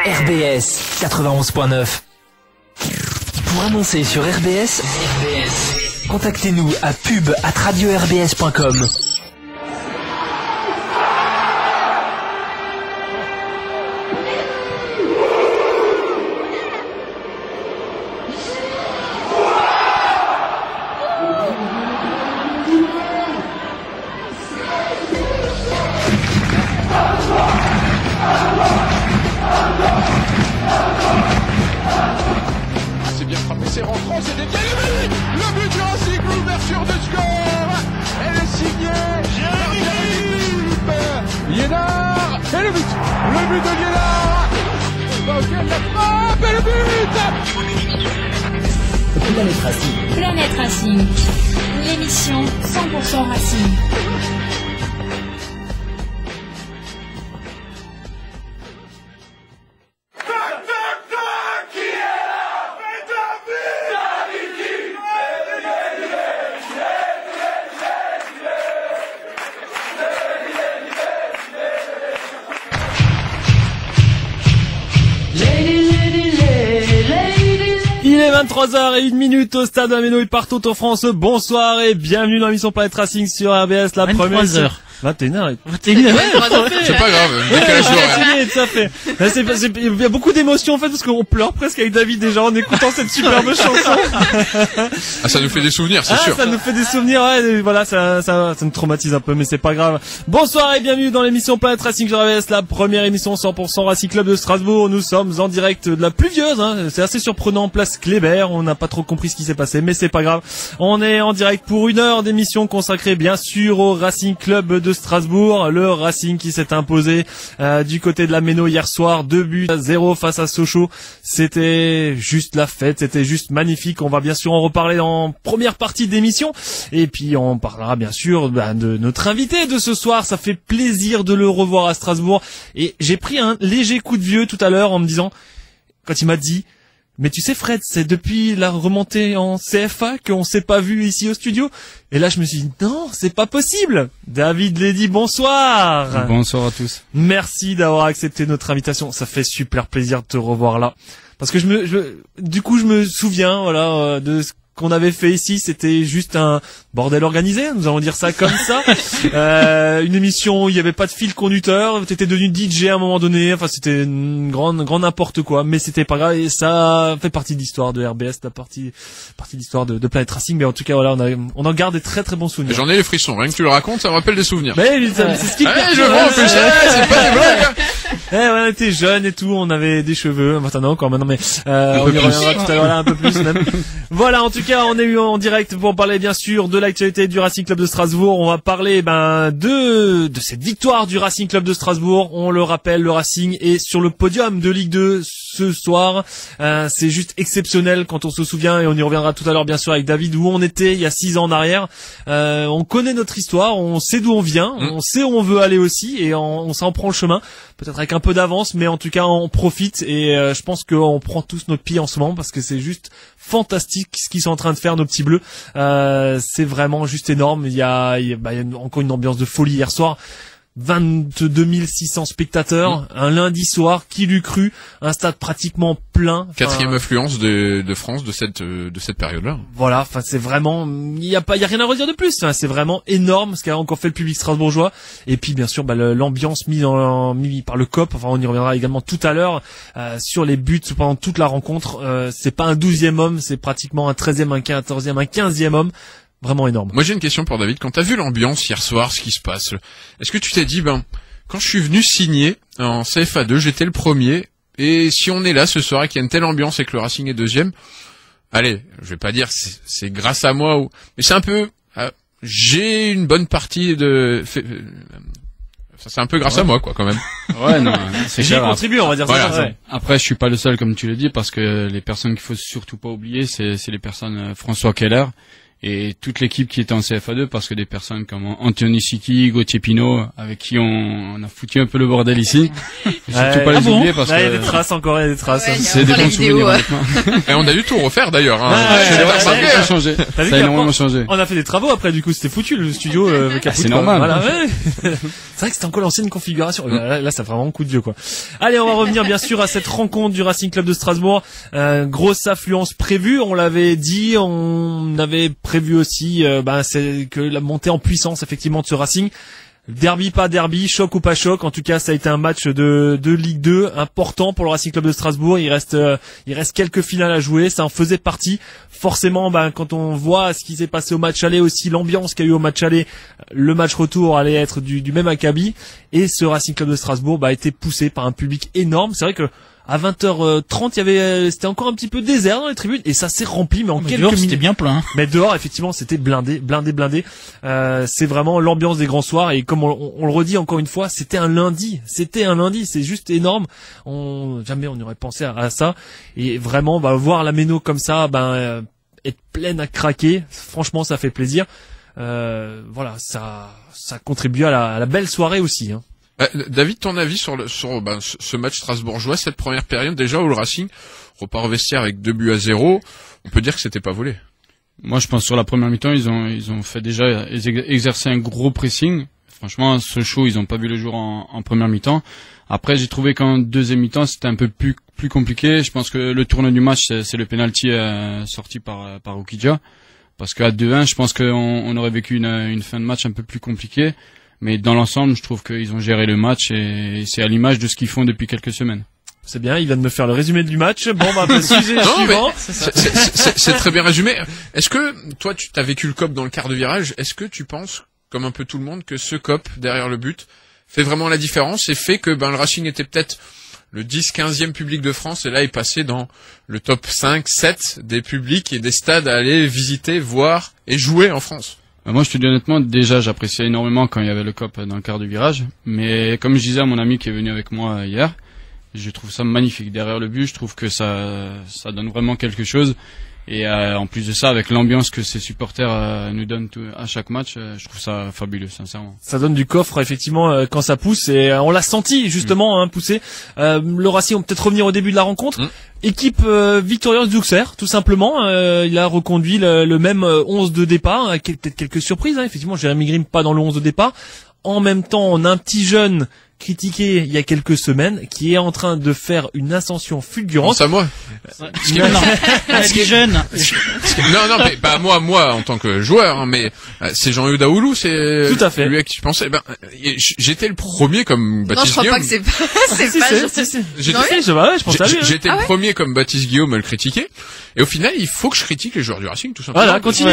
RBS 91.9. Pour annoncer sur RBS, contactez-nous à pub@radio-rbs.com. Planète Racing, l'émission 100% Racing. Il est 23h01 au stade Ameno et partout en France. Bonsoir et bienvenue dans l'émission Planète Racing sur RBS, la première. 23h. 21h. C'est pas grave, décalage horaire. Ça fait. Il y a beaucoup d'émotions en fait parce qu'on pleure presque avec David déjà en écoutant cette superbe chanson. Ah, ça nous fait des souvenirs, c'est sûr. Ça nous fait des souvenirs, ouais, voilà, ça nous traumatise un peu, mais c'est pas grave. Bonsoir et bienvenue dans l'émission Planète Racing sur RBS, la première émission 100% Racing Club de Strasbourg. Nous sommes en direct de la pluvieuse, c'est assez surprenant, place Kléber. On n'a pas trop compris ce qui s'est passé, mais c'est pas grave. On est en direct pour une heure d'émission consacrée bien sûr au Racing Club de Strasbourg, le Racing qui s'est imposé du côté de la Méno hier soir, 2-0 face à Sochaux. C'était juste la fête, c'était juste magnifique. On va bien sûr en reparler en première partie d'émission et puis on parlera bien sûr de notre invité de ce soir. Ça fait plaisir de le revoir à Strasbourg et j'ai pris un léger coup de vieux tout à l'heure en me disant, quand il m'a dit: mais tu sais Fred, c'est depuis la remontée en CFA qu'on s'est pas vu ici au studio. Et là je me suis dit, non, c'est pas possible. David Lédy, bonsoir. Bonsoir à tous. Merci d'avoir accepté notre invitation. Ça fait super plaisir de te revoir là. Parce que je me souviens, voilà, de ce qu'on avait fait ici. C'était juste un bordel organisé, nous allons dire ça comme ça. Une émission où il y avait pas de fil conducteur. T'étais devenu DJ à un moment donné. Enfin, c'était une grande n'importe quoi. Mais c'était pas grave et ça fait partie de l'histoire de RBS, la partie de l'histoire de Planète Racing. Mais en tout cas, voilà, on en garde des très très bons souvenirs. J'en ai les frissons. Rien que tu le racontes, ça me rappelle des souvenirs. Mais c'est ce qui je vois en plus. C'est pas des blagues. Ouais, on était jeunes et tout, on avait des cheveux, maintenant encore maintenant, mais on y reviendra tout à l'heure, là, un peu plus même. Voilà, en tout cas, on est eu en direct pour parler bien sûr de l'actualité du Racing Club de Strasbourg. On va parler de cette victoire du Racing Club de Strasbourg. On le rappelle, le Racing est sur le podium de Ligue 2 ce soir. C'est juste exceptionnel quand on se souvient, et on y reviendra tout à l'heure bien sûr avec David, où on était il y a 6 ans en arrière. On connaît notre histoire, on sait d'où on vient, on sait où on veut aller aussi, et on s'en prend le chemin. Peut-être avec un peu d'avance, mais en tout cas on profite, et je pense qu'on prend tous notre pied en ce moment parce que c'est juste fantastique ce qu'ils sont en train de faire, nos petits bleus. C'est vraiment juste énorme. Il y a encore une ambiance de folie hier soir. 22 600 spectateurs, un lundi soir, qui l'eût cru, un stade pratiquement plein. Quatrième affluence de France de cette période-là. Voilà, enfin c'est vraiment, il y a rien à redire de plus. Enfin, c'est vraiment énorme ce qu'a encore fait le public strasbourgeois. Et puis bien sûr, l'ambiance mise par le COP. Enfin, on y reviendra également tout à l'heure sur les buts pendant toute la rencontre. C'est pas un 12e homme, c'est pratiquement un 13e, un 14e, un 15e homme. Vraiment énorme. Moi j'ai une question pour David. Quand t'as vu l'ambiance hier soir, ce qui se passe, est-ce que tu t'es dit, quand je suis venu signer en CFA2, j'étais le premier, et si on est là ce soir et qu'il y a une telle ambiance et que le Racing est deuxième, allez, je vais pas dire c'est grâce à moi, mais c'est un peu, j'ai une bonne partie c'est un peu grâce à moi, quoi, quand même. Ouais, non, c'est j'y contribue, on va dire voilà, ça. Ouais. Après, je suis pas le seul, comme tu le dis, parce que les personnes qu'il faut surtout pas oublier, c'est les personnes François Keller et toute l'équipe qui était en CFA2, parce que des personnes comme Anthony Siki, Gauthier Pinot, avec qui on a foutu un peu le bordel ici. Surtout pas les oublier parce là, il y a que des traces encore, il y a des traces. Ouais, c'est des bons souvenirs, honnêtement. Et on a dû tout refaire d'ailleurs. Hein. Ouais, Ça a changé. T'as vu Ça a qu'après, énormément changé. on a fait des travaux après, du coup, c'était foutu, le studio, Caput, c'est quoi. normal. Voilà, ouais. C'est vrai que c'était encore l'ancienne configuration. Là, ça fait vraiment un coup de vieux, quoi. Allez, on va revenir, bien sûr, à cette rencontre du Racing Club de Strasbourg. Grosse affluence prévue, on l'avait dit, on avait prévu aussi, c'est que la montée en puissance, effectivement, de ce Racing. Derby, pas derby, choc ou pas choc. En tout cas, ça a été un match de Ligue 2 important pour le Racing Club de Strasbourg. Il reste quelques finales à jouer. Ça en faisait partie. Forcément, quand on voit ce qui s'est passé au match aller aussi, l'ambiance qu'il y a eu au match aller, le match retour allait être du même acabit. Et ce Racing Club de Strasbourg, a été poussé par un public énorme. C'est vrai que à 20h30, c'était encore un petit peu désert dans les tribunes et ça s'est rempli, mais en quelques minutes. C'était bien plein. Mais dehors, effectivement, c'était blindé. C'est vraiment l'ambiance des grands soirs et comme on le redit encore une fois, c'était un lundi. C'est juste énorme. Jamais on n'aurait pensé à ça. Et vraiment, voir la Méno comme ça, être pleine à craquer. Franchement, ça fait plaisir. Ça contribue à la belle soirée aussi, hein. David, ton avis sur ce match strasbourgeois, cette première période déjà où le Racing repart au vestiaire avec 2-0, on peut dire que c'était pas volé. Moi, je pense sur la première mi-temps, ils ont fait déjà exercer un gros pressing. Franchement, ce show, ils ont pas vu le jour en première mi-temps. Après, j'ai trouvé qu'en deuxième mi-temps, c'était un peu plus compliqué. Je pense que le tournant du match, c'est le penalty sorti par Ukidja. Parce qu'à 2-1, je pense qu'on aurait vécu une fin de match un peu plus compliquée. Mais dans l'ensemble, je trouve qu'ils ont géré le match et c'est à l'image de ce qu'ils font depuis quelques semaines. C'est bien, il vient de me faire le résumé du match. Bon, sujet suivant. C'est très bien résumé. Est-ce que, toi, tu t'as vécu le COP dans le quart de virage, est-ce que tu penses, comme un peu tout le monde, que ce COP, derrière le but, fait vraiment la différence et fait que, le Racing était peut-être le 10-15e public de France et là, il passait dans le top 5-7 des publics et des stades à aller visiter, voir et jouer en France? Moi, je te dis honnêtement, déjà, j'appréciais énormément quand il y avait le COP dans le quart de virage. Mais comme je disais à mon ami qui est venu avec moi hier, je trouve ça magnifique. Derrière le but, je trouve que ça donne vraiment quelque chose. Et en plus de ça, avec l'ambiance que ces supporters nous donnent à chaque match, je trouve ça fabuleux, sincèrement. Ça donne du coffre, effectivement, quand ça pousse. Et on l'a senti, justement, pousser. Le Racing, on peut peut-être revenir au début de la rencontre. Équipe victorieuse d'Auxerre, tout simplement. Il a reconduit le même 11 de départ. Peut-être quelques surprises, effectivement. Jérémy Grimm pas dans le 11 de départ. En même temps, on a un petit jeune critiqué il y a quelques semaines qui est en train de faire une ascension fulgurante. C'est à moi. Les jeunes. Non, mais pas moi en tant que joueur, mais c'est Jean-Eudes Daoulou, c'est tout à fait lui à qui je pensais. J'étais le premier comme Baptiste Guillaume. Non, je crois pas que c'est pas. Je pense à lui. J'étais le premier comme Baptiste Guillaume à le critiquer. Et au final, il faut que je critique les joueurs du Racing, tout simplement. Voilà, continue.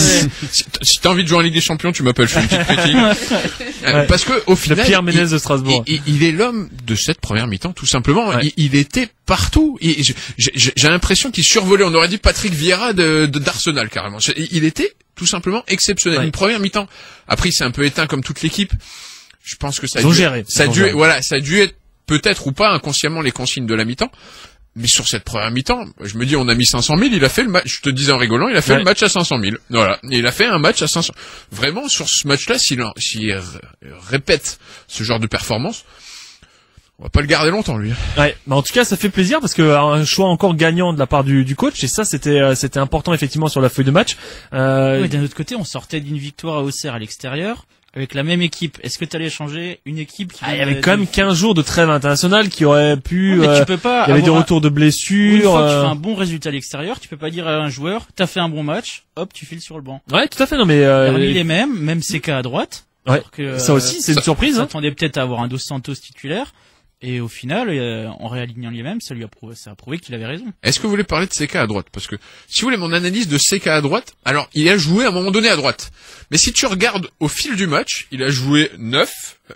Si t'as envie de jouer en Ligue des Champions, tu m'appelles, je fais une petite critique. Parce que au final, le Pierre Ménez de Strasbourg. Il est l'homme de cette première mi-temps, tout simplement. Ouais. Il était partout. J'ai l'impression qu'il survolait. On aurait dit Patrick Vieira d'Arsenal, carrément. Il était tout simplement exceptionnel. Une première mi-temps. Après, il s'est un peu éteint comme toute l'équipe. Je pense que ça a dû être peut-être ou pas inconsciemment les consignes de la mi-temps. Mais sur cette première mi-temps, je me dis, on a mis 500 000, il a fait le match, je te disais en rigolant, il a fait le match à 500 000. Voilà. Il a fait un match à 500. Vraiment, sur ce match-là, s'il répète ce genre de performance, on va pas le garder longtemps, lui. Ouais. En tout cas, ça fait plaisir parce que un choix encore gagnant de la part du coach, et ça, c'était important, effectivement, sur la feuille de match. Oui, d'un autre côté, on sortait d'une victoire à Auxerre à l'extérieur. Avec la même équipe, est-ce que tu allais changer une équipe qui il y avait quand même 15 jours de trêve internationale qui aurait pu... mais tu peux pas il y avait des retours de blessures. Une fois que tu fais un bon résultat à l'extérieur, tu peux pas dire à un joueur, t'as fait un bon match, hop, tu files sur le banc. Ouais, tout à fait. Non mais... les mêmes, même CK à droite. Ouais, ça aussi, c'est une surprise. On s'attendait peut-être à avoir un Dos Santos titulaire. Et au final, en réalignant les mêmes, ça a prouvé qu'il avait raison. Est-ce que vous voulez parler de CK à droite? Parce que, si vous voulez mon analyse de CK à droite, alors, il a joué à un moment donné à droite. Mais si tu regardes au fil du match, il a joué 9,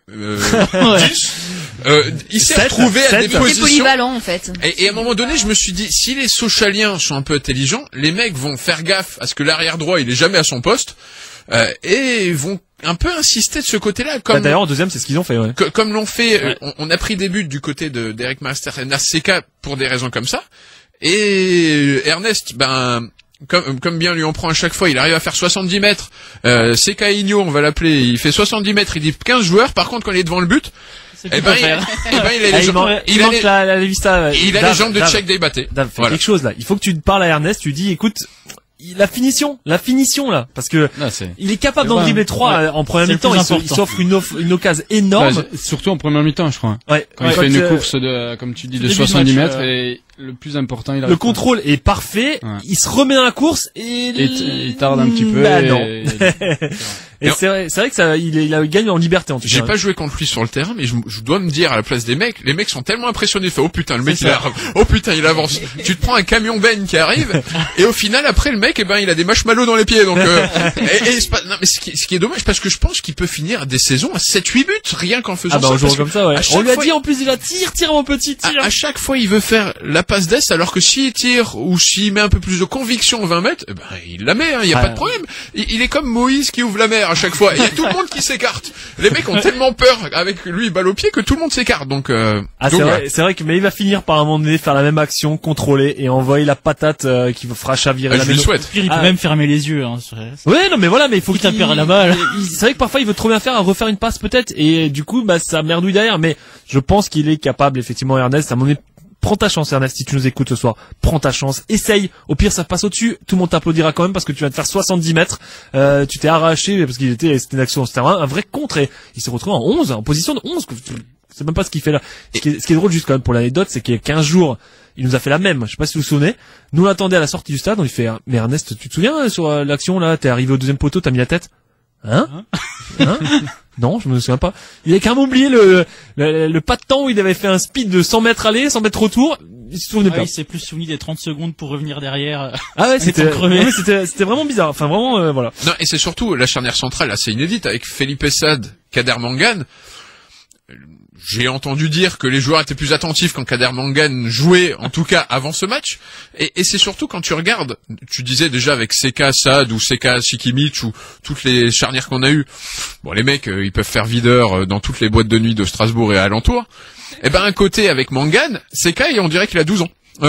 10, il s'est retrouvé à des positions. C'est polyvalent, en fait. Et à un moment donné, je me suis dit, si les Sochaliens sont un peu intelligents, les mecs vont faire gaffe à ce que l'arrière droit, il est jamais à son poste, et vont un peu insister de ce côté-là. Comme d'ailleurs, en deuxième, c'est ce qu'ils ont fait, ouais. Comme l'ont fait, on a pris des buts du côté d'Eric Master et Naseka pour des raisons comme ça. Et Ernest, comme bien lui en prend à chaque fois, il arrive à faire 70 mètres. C'est Caïgno, on va l'appeler. Il fait 70 mètres, il dit 15 joueurs. Par contre, quand il est devant le but, il a les jambes de Cheikh Diabaté. Quelque chose là. Il faut que tu parles à Ernest. Tu dis, écoute, la finition là, parce que il est capable d'en dribbler 3 en première mi-temps. Il s'offre une occasion énorme. Surtout en première mi-temps, je crois. Ouais. Quand il fait une course de, comme tu dis, de 70 mètres et le plus important, le contrôle est parfait. Ouais. Il se remet dans la course et il tarde un petit peu. Bah non. Et c'est vrai que ça, il gagne en liberté en tout cas. J'ai pas joué contre lui sur le terrain, mais je dois me dire à la place des mecs, les mecs sont tellement impressionnés. Fait, oh putain, le mec il avance. Tu te prends un camion Ben qui arrive, et au final après le mec, il a des marshmallows dans les pieds. Donc non, mais ce qui est dommage, parce que je pense qu'il peut finir des saisons à 7-8 buts rien qu'en faisant ça. Jouant comme ça, ouais. On lui a dit en plus, il va tire mon petit, tire. À chaque fois il veut faire la passe d'ess, alors que s'il tire ou s'il met un peu plus de conviction 20 mètres, il la met, il y a pas de problème. Il est comme Moïse qui ouvre la mer à chaque fois. Il y a tout le monde qui s'écarte. Les mecs ont tellement peur avec lui balle au pied que tout le monde s'écarte. Donc c'est vrai que mais il va finir par un moment donné faire la même action, contrôler et envoyer la patate qui fera chavirer la je lui souhaite. Il peut même fermer les yeux. Hein. Ouais, non mais voilà, mais il faut qu'il tape la balle. C'est vrai que parfois il veut trop bien faire à refaire une passe peut-être et du coup ça merdouille derrière, mais je pense qu'il est capable effectivement. Ernest, à mon avis, prends ta chance Ernest, si tu nous écoutes ce soir, prends ta chance, essaye, au pire ça passe au-dessus, tout le monde t'applaudira quand même parce que tu viens de faire 70 mètres, tu t'es arraché parce c'était une action, c'était un vrai contre et il s'est retrouvé en position de 11, c'est même pas ce qu'il fait là. Ce qui est drôle juste quand même pour l'anecdote, c'est qu'il y a 15 jours, il nous a fait la même, je sais pas si vous vous souvenez, nous l'attendait à la sortie du stade, on lui fait, mais Ernest, tu te souviens sur l'action là, t'es arrivé au deuxième poteau, t'as mis la tête? Hein? Non, je me souviens pas. Il avait carrément oublié le pas de temps où il avait fait un speed de 100 mètres aller, 100 mètres retour. Il se souvenait pas. Il s'est plus souvenu des 30 secondes pour revenir derrière. Ah ouais, c'était vraiment bizarre. Enfin, vraiment, voilà. Non, et c'est surtout, la charnière centrale, assez inédite, avec Felipe Sad, Kader Mangane. J'ai entendu dire que les joueurs étaient plus attentifs quand Kader Mangane jouait, en tout cas avant ce match. Et c'est surtout quand tu regardes, tu disais déjà avec Seka Sad ou Seka Sikimic ou toutes les charnières qu'on a eues. Bon, les mecs, ils peuvent faire videur dans toutes les boîtes de nuit de Strasbourg et alentour. Et un côté avec Mangane, Seka, on dirait qu'il a 12 ans.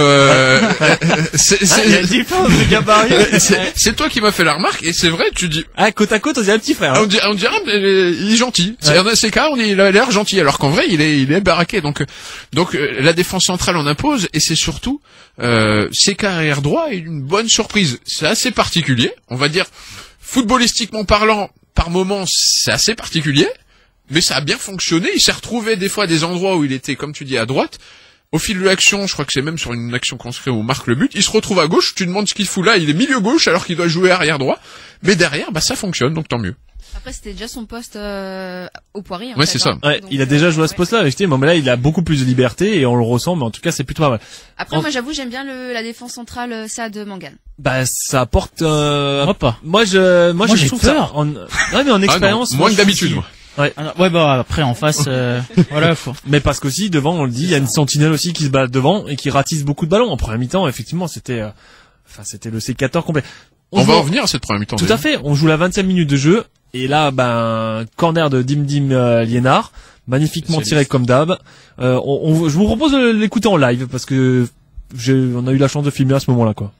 C'est toi qui m'as fait la remarque et c'est vrai, tu dis côte à côte on dirait un petit frère. On dirait il est gentil. C'est cas, il a l'air gentil alors qu'en vrai il est baraqué. Donc la défense centrale on impose et c'est surtout CK arrière droit est une bonne surprise. C'est assez particulier, on va dire footballistiquement parlant, par moments c'est assez particulier, mais ça a bien fonctionné. Il s'est retrouvé des fois à des endroits où il était, comme tu dis, à droite. Au fil de l'action, je crois que c'est même sur une action qu'on se crée où on marque le but, il se retrouve à gauche, tu demandes ce qu'il fout là, il est milieu gauche alors qu'il doit jouer arrière droit, mais derrière, ça fonctionne, donc tant mieux. Après, c'était déjà son poste au Poirier. Ouais, c'est ça. Ouais, donc, il a déjà joué à ce poste-là, effectivement, mais là, il a beaucoup plus de liberté et on le ressent, mais en tout cas, c'est plutôt pas mal. Après, moi, j'avoue, j'aime bien la défense centrale, ça, de Mangane. Ça apporte. Moi pas. Moi, je j'ai trouve peur. Ça. Ouais, mais en expérience. Moins que d'habitude, moi. Ouais. Après en face, voilà quoi. Mais parce qu'aussi devant, on le dit, il y a une sentinelle aussi qui se balade devant et qui ratisse beaucoup de ballons. En première mi-temps, effectivement, c'était le C14 complet. On va en venir à cette première mi-temps. Tout à fait. On joue la 25 minutes de jeu et là, corner de Dim Liénard, magnifiquement tiré comme d'hab. Je vous propose de l'écouter en live parce que on a eu la chance de filmer à ce moment-là, quoi.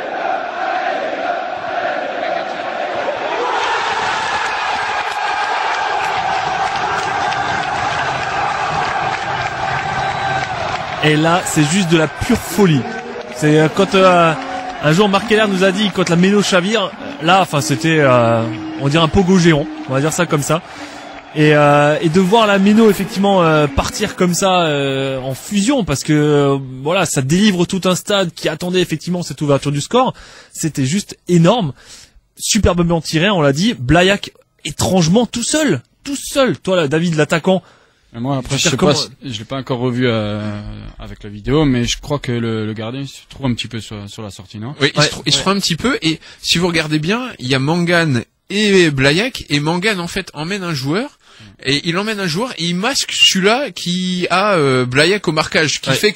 Et là, c'est juste de la pure folie. C'est quand un jour Marc Keller nous a dit quand la méno chavire, là, c'était, on dirait un pogo géant, on va dire ça comme ça. Et de voir la méno effectivement partir comme ça en fusion, parce que voilà, ça délivre tout un stade qui attendait effectivement cette ouverture du score. C'était juste énorme, superbement tiré, on l'a dit. Blaillac étrangement tout seul. Toi, là, David, l'attaquant. Moi après je l'ai pas encore revu avec la vidéo, mais je crois que le gardien se trouve un petit peu sur la sortie, non? Oui, il se trouve un petit peu, et si vous regardez bien, il y a Mangane et Blaillac, et Mangane en fait emmène un joueur, et il emmène un joueur et il masque celui-là qui a Blaillac au marquage, qui fait que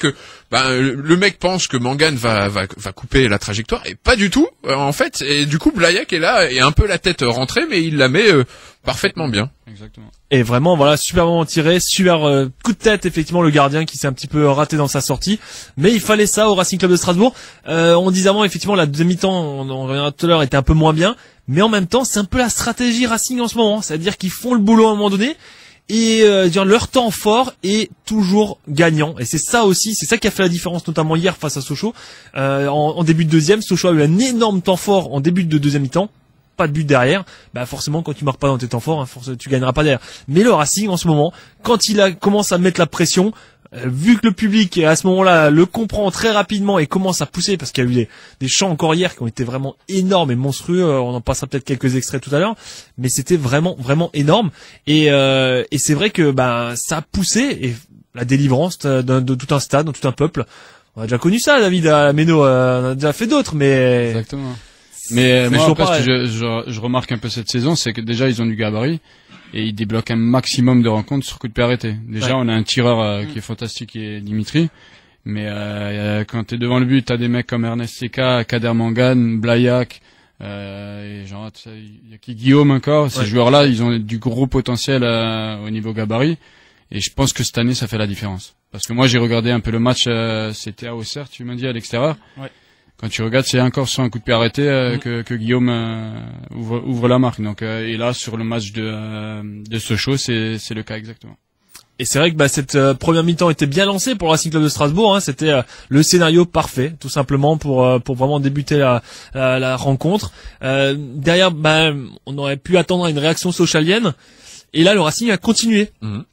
le mec pense que Mangane va couper la trajectoire et pas du tout en fait, et du coup Blaillac est là et un peu la tête rentrée, mais il la met parfaitement bien. Exactement. Et vraiment, voilà, superbement tiré, super coup de tête, effectivement, le gardien qui s'est un petit peu raté dans sa sortie. Mais il fallait ça au Racing Club de Strasbourg. On disait avant, effectivement, la deuxième mi-temps, on reviendra tout à l'heure, était un peu moins bien. Mais en même temps, c'est un peu la stratégie Racing en ce moment. C'est-à-dire qu'ils font le boulot à un moment donné. Et leur temps fort est toujours gagnant. Et c'est ça aussi, c'est ça qui a fait la différence, notamment hier face à Sochaux. En début de deuxième, Sochaux a eu un énorme temps fort en début de deuxième mi-temps. Pas de but derrière, forcément quand tu marques pas dans tes temps forts, tu gagneras pas derrière. Mais le Racing en ce moment, quand il commence à mettre la pression, vu que le public à ce moment-là le comprend très rapidement et commence à pousser, parce qu'il y a eu des chants encore hier qui ont été vraiment énormes et monstrueux, on en passera peut-être quelques extraits tout à l'heure, mais c'était vraiment énorme. Et c'est vrai que ça a poussé, et la délivrance de tout un stade, de tout un peuple. On a déjà connu ça, David, à Méno, on a déjà fait d'autres, mais... Exactement. Mais moi, toujours après, ce que je remarque un peu cette saison, c'est que déjà, ils ont du gabarit et ils débloquent un maximum de rencontres sur coup de pied arrêté. Déjà, on a un tireur qui est fantastique, qui est Dimitri. Mais quand t'es devant le but, t'as des mecs comme Ernest Seka, Kader Mangane, Blaillac, et genre, il y a qui Guillaume encore. Ces joueurs-là, ils ont du gros potentiel au niveau gabarit. Et je pense que cette année, ça fait la différence. Parce que moi, j'ai regardé un peu le match, c'était à Auxerre, tu m'as dit, à l'extérieur. Ouais. Quand tu regardes, c'est encore sur un coup de pied arrêté que Guillaume ouvre la marque. Donc et là sur le match de Sochaux, c'est le cas exactement. Et c'est vrai que cette première mi-temps était bien lancée pour le Racing Club de Strasbourg. C'était le scénario parfait, tout simplement pour vraiment débuter la rencontre. Derrière, on aurait pu attendre une réaction sochalienne. Et là, le Racing a continué,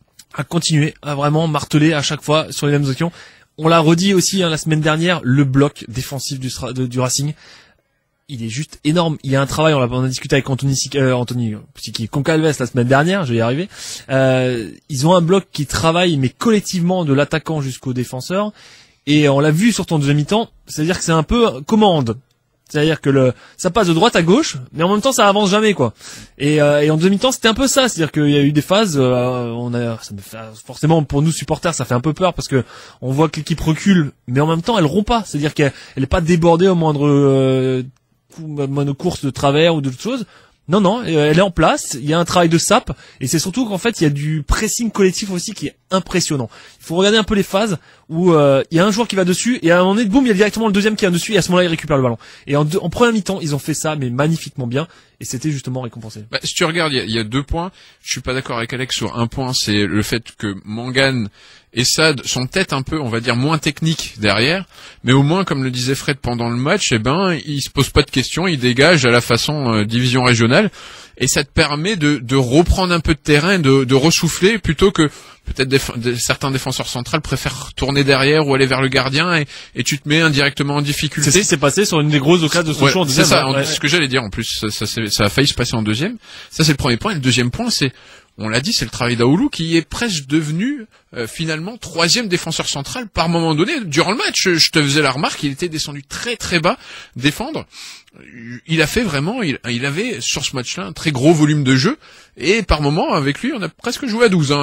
à vraiment marteler à chaque fois sur les mêmes occasions. On l'a redit aussi la semaine dernière, le bloc défensif du Racing, il est juste énorme. Il y a un travail, on a discuté avec Anthony Concalves la semaine dernière, je vais y arriver. Ils ont un bloc qui travaille, mais collectivement, de l'attaquant jusqu'au défenseur. Et on l'a vu surtout en deuxième mi-temps, c'est-à-dire que c'est un peu commande. C'est-à-dire que ça passe de droite à gauche, mais en même temps ça avance jamais, quoi. Et en demi-temps c'était un peu ça, c'est-à-dire qu'il y a eu des phases, forcément pour nous supporters ça fait un peu peur parce que on voit que l'équipe recule, mais en même temps elle rompt pas, c'est-à-dire qu'elle est pas débordée au moindre course de travers ou d'autres choses. Non, elle est en place, il y a un travail de sape, et c'est surtout qu'en fait il y a du pressing collectif aussi qui est impressionnant. Il faut regarder un peu les phases où il y a un joueur qui va dessus, et à un moment donné, boum, il y a directement le deuxième qui vient dessus, et à ce moment-là il récupère le ballon. Et en première mi-temps, ils ont fait ça, mais magnifiquement bien, et c'était justement récompensé. Si tu regardes, il y a 2 points. Je suis pas d'accord avec Alex sur un point, c'est le fait que Mangane et Sad sont peut-être un peu, on va dire, moins techniques derrière, mais au moins, comme le disait Fred pendant le match, ils se posent pas de questions, ils dégagent à la façon division régionale, et ça te permet de reprendre un peu de terrain, de ressouffler, plutôt que peut-être certains défenseurs centrales préfèrent tourner derrière ou aller vers le gardien, et tu te mets indirectement en difficulté. C'est ce qui s'est passé sur une des grosses occasions de Sochaux en deuxième. C'est ça, ce que j'allais dire en plus, ça a failli se passer en deuxième. Ça c'est le premier point, et le deuxième point c'est, on l'a dit, c'est le travail d'Aoulou qui est presque devenu finalement 3e défenseur central par moment donné. Durant le match, je te faisais la remarque, il était descendu très très bas défendre. Il a fait vraiment, il avait sur ce match-là un très gros volume de jeu, et par moment avec lui on a presque joué à 12.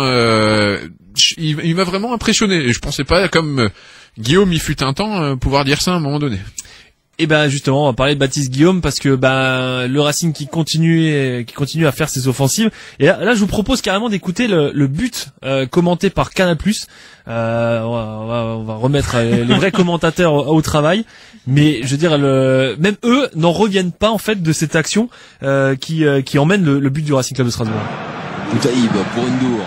Il m'a vraiment impressionné, et je pensais pas, comme Guillaume il fut un temps, pouvoir dire ça à un moment donné. Et justement, on va parler de Baptiste Guillaume parce que le Racing qui continue à faire ses offensives. Et là je vous propose carrément d'écouter le but commenté par Canal+. On va remettre les vrais commentateurs au travail. Mais je veux dire, même eux n'en reviennent pas en fait de cette action qui emmène le but du Racing Club de Strasbourg. Boutaïb pour Ndour.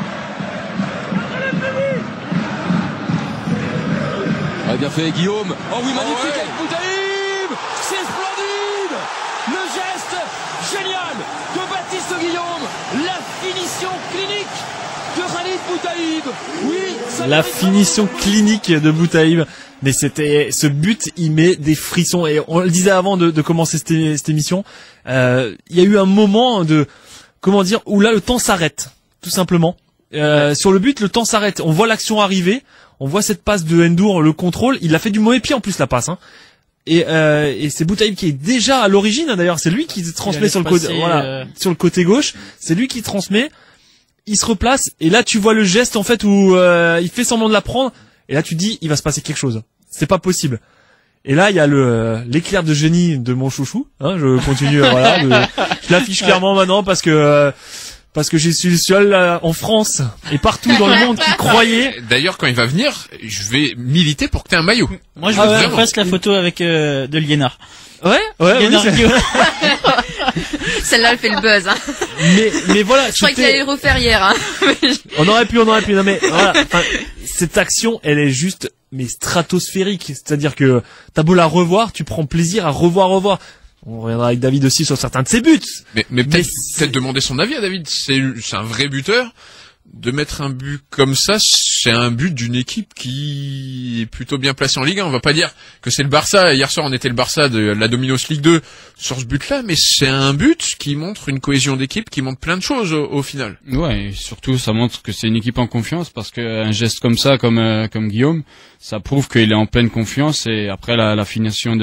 Ah, bien fait Guillaume. Oh oui, magnifique avec Boutaïb. C'est splendide. Le geste génial de Baptiste Guillaume. La finition clinique de Khalid Boutaïb. Oui, la finition clinique de Boutaïb. Mais ce but, il met des frissons. Et on le disait avant de commencer cette émission. Il y a eu un moment où là le temps s'arrête, tout simplement. Sur le but, le temps s'arrête. On voit l'action arriver. On voit cette passe de Ndour, le contrôle. Il l'a fait du mauvais pied en plus, la passe. Et c'est Boutaïb qui est déjà à l'origine. D'ailleurs, c'est lui qui transmet sur le côté, sur le côté gauche. C'est lui qui transmet. Il se replace. Et là, tu vois le geste en fait où il fait semblant de la prendre. Et là, tu dis, il va se passer quelque chose. C'est pas possible. Et là, il y a l'éclair de génie de mon chouchou. Hein, je continue, je l'affiche clairement maintenant parce que je suis le seul en France et partout dans le monde qui croyait. D'ailleurs, quand il va venir, je vais militer pour que t'aies un maillot. Moi, je veux presque la photo avec de Liénard. Ouais, Liénard oui, Celle-là, elle fait le buzz. Hein. mais voilà. Je crois qu'il allait le refaire hier. Hein. On aurait pu. Non, mais voilà. Cette action, elle est juste, mais stratosphérique. C'est-à-dire que t'as beau la revoir, tu prends plaisir à revoir. On reviendra avec David aussi sur certains de ses buts. Mais peut-être demander son avis à David. C'est un vrai buteur. De mettre un but comme ça, c'est un but d'une équipe qui est plutôt bien placée en Ligue 1. On va pas dire que c'est le Barça. Hier soir, on était le Barça de la Dominos Ligue 2 sur ce but-là, mais c'est un but qui montre une cohésion d'équipe, qui montre plein de choses au final. Ouais, et surtout, ça montre que c'est une équipe en confiance, parce qu'un geste comme ça, comme Guillaume, ça prouve qu'il est en pleine confiance, et après la finition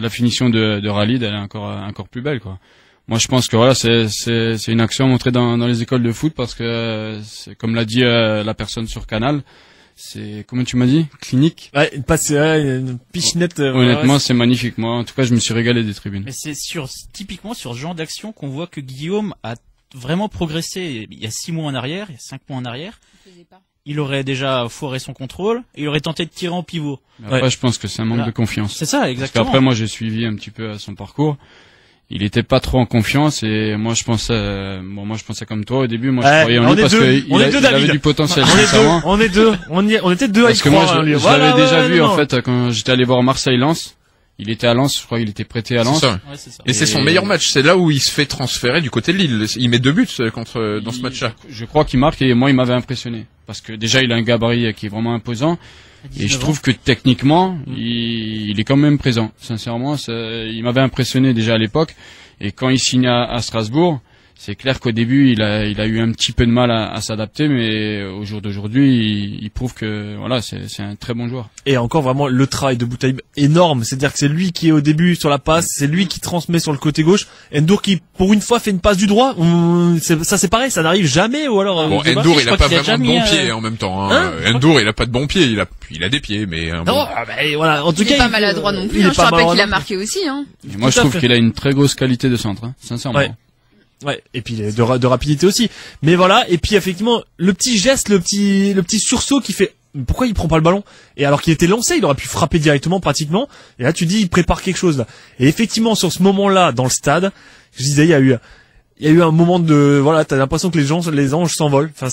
de Ralid, elle est encore plus belle, quoi. Moi, je pense que voilà, c'est une action montrée dans les écoles de foot, parce que c'est, comme l'a dit la personne sur Canal, c'est, comment tu m'as dit, clinique. Ouais, une pichenette. Honnêtement, c'est magnifique. Moi, en tout cas, je me suis régalé des tribunes. Mais c'est typiquement sur ce genre d'action qu'on voit que Guillaume a vraiment progressé. Il y a 6 mois en arrière, il y a 5 mois en arrière. Il aurait déjà foiré son contrôle et il aurait tenté de tirer en pivot. Après, je pense que c'est un manque de confiance. C'est ça, exactement. Parce qu'après, moi, j'ai suivi un petit peu son parcours. Il était pas trop en confiance, et moi je pensais comme toi au début. Moi, je croyais en lui parce qu'il avait du potentiel. On était deux à y croire. Parce que moi, je l'avais déjà vu en fait quand j'étais allé voir Marseille-Lens. Il était à Lens, je crois qu'il était prêté à Lens. C'est ça. Et c'est son meilleur match. C'est là où il se fait transférer du côté de Lille. Il met 2 buts dans ce match-là. Je crois qu'il marque, et moi il m'avait impressionné. Parce que déjà il a un gabarit qui est vraiment imposant. Et je trouve que techniquement, il est quand même présent. Sincèrement, il m'avait impressionné déjà à l'époque. Et quand il signe à Strasbourg, c'est clair qu'au début, il a eu un petit peu de mal à s'adapter, mais au jour d'aujourd'hui, il prouve que voilà, c'est un très bon joueur. Et encore vraiment le travail de Boutaïb énorme, c'est-à-dire que c'est lui qui est au début sur la passe, c'est lui qui transmet sur le côté gauche. Endur qui pour une fois fait une passe du droit, ça c'est pareil, ça n'arrive jamais, ou alors. Bon, Endur il a pas vraiment de bon pied en même temps. Endur il a pas de bon pied, il a des pieds, mais. Non, voilà. En tout cas, il est pas maladroit non plus. Je te rappelle qu'il a marqué aussi. Hein. Et moi je trouve qu'il a une très grosse qualité de centre, sincèrement. Ouais, et puis de rapidité aussi. Mais voilà, et puis effectivement, le petit geste, le petit sursaut qui fait pourquoi il prend pas le ballon? Et alors qu'il était lancé, il aurait pu frapper directement pratiquement. Et là tu dis il prépare quelque chose là. Et effectivement sur ce moment-là dans le stade, je disais il y a eu un moment de voilà, t'as l'impression que les anges s'envolent. Enfin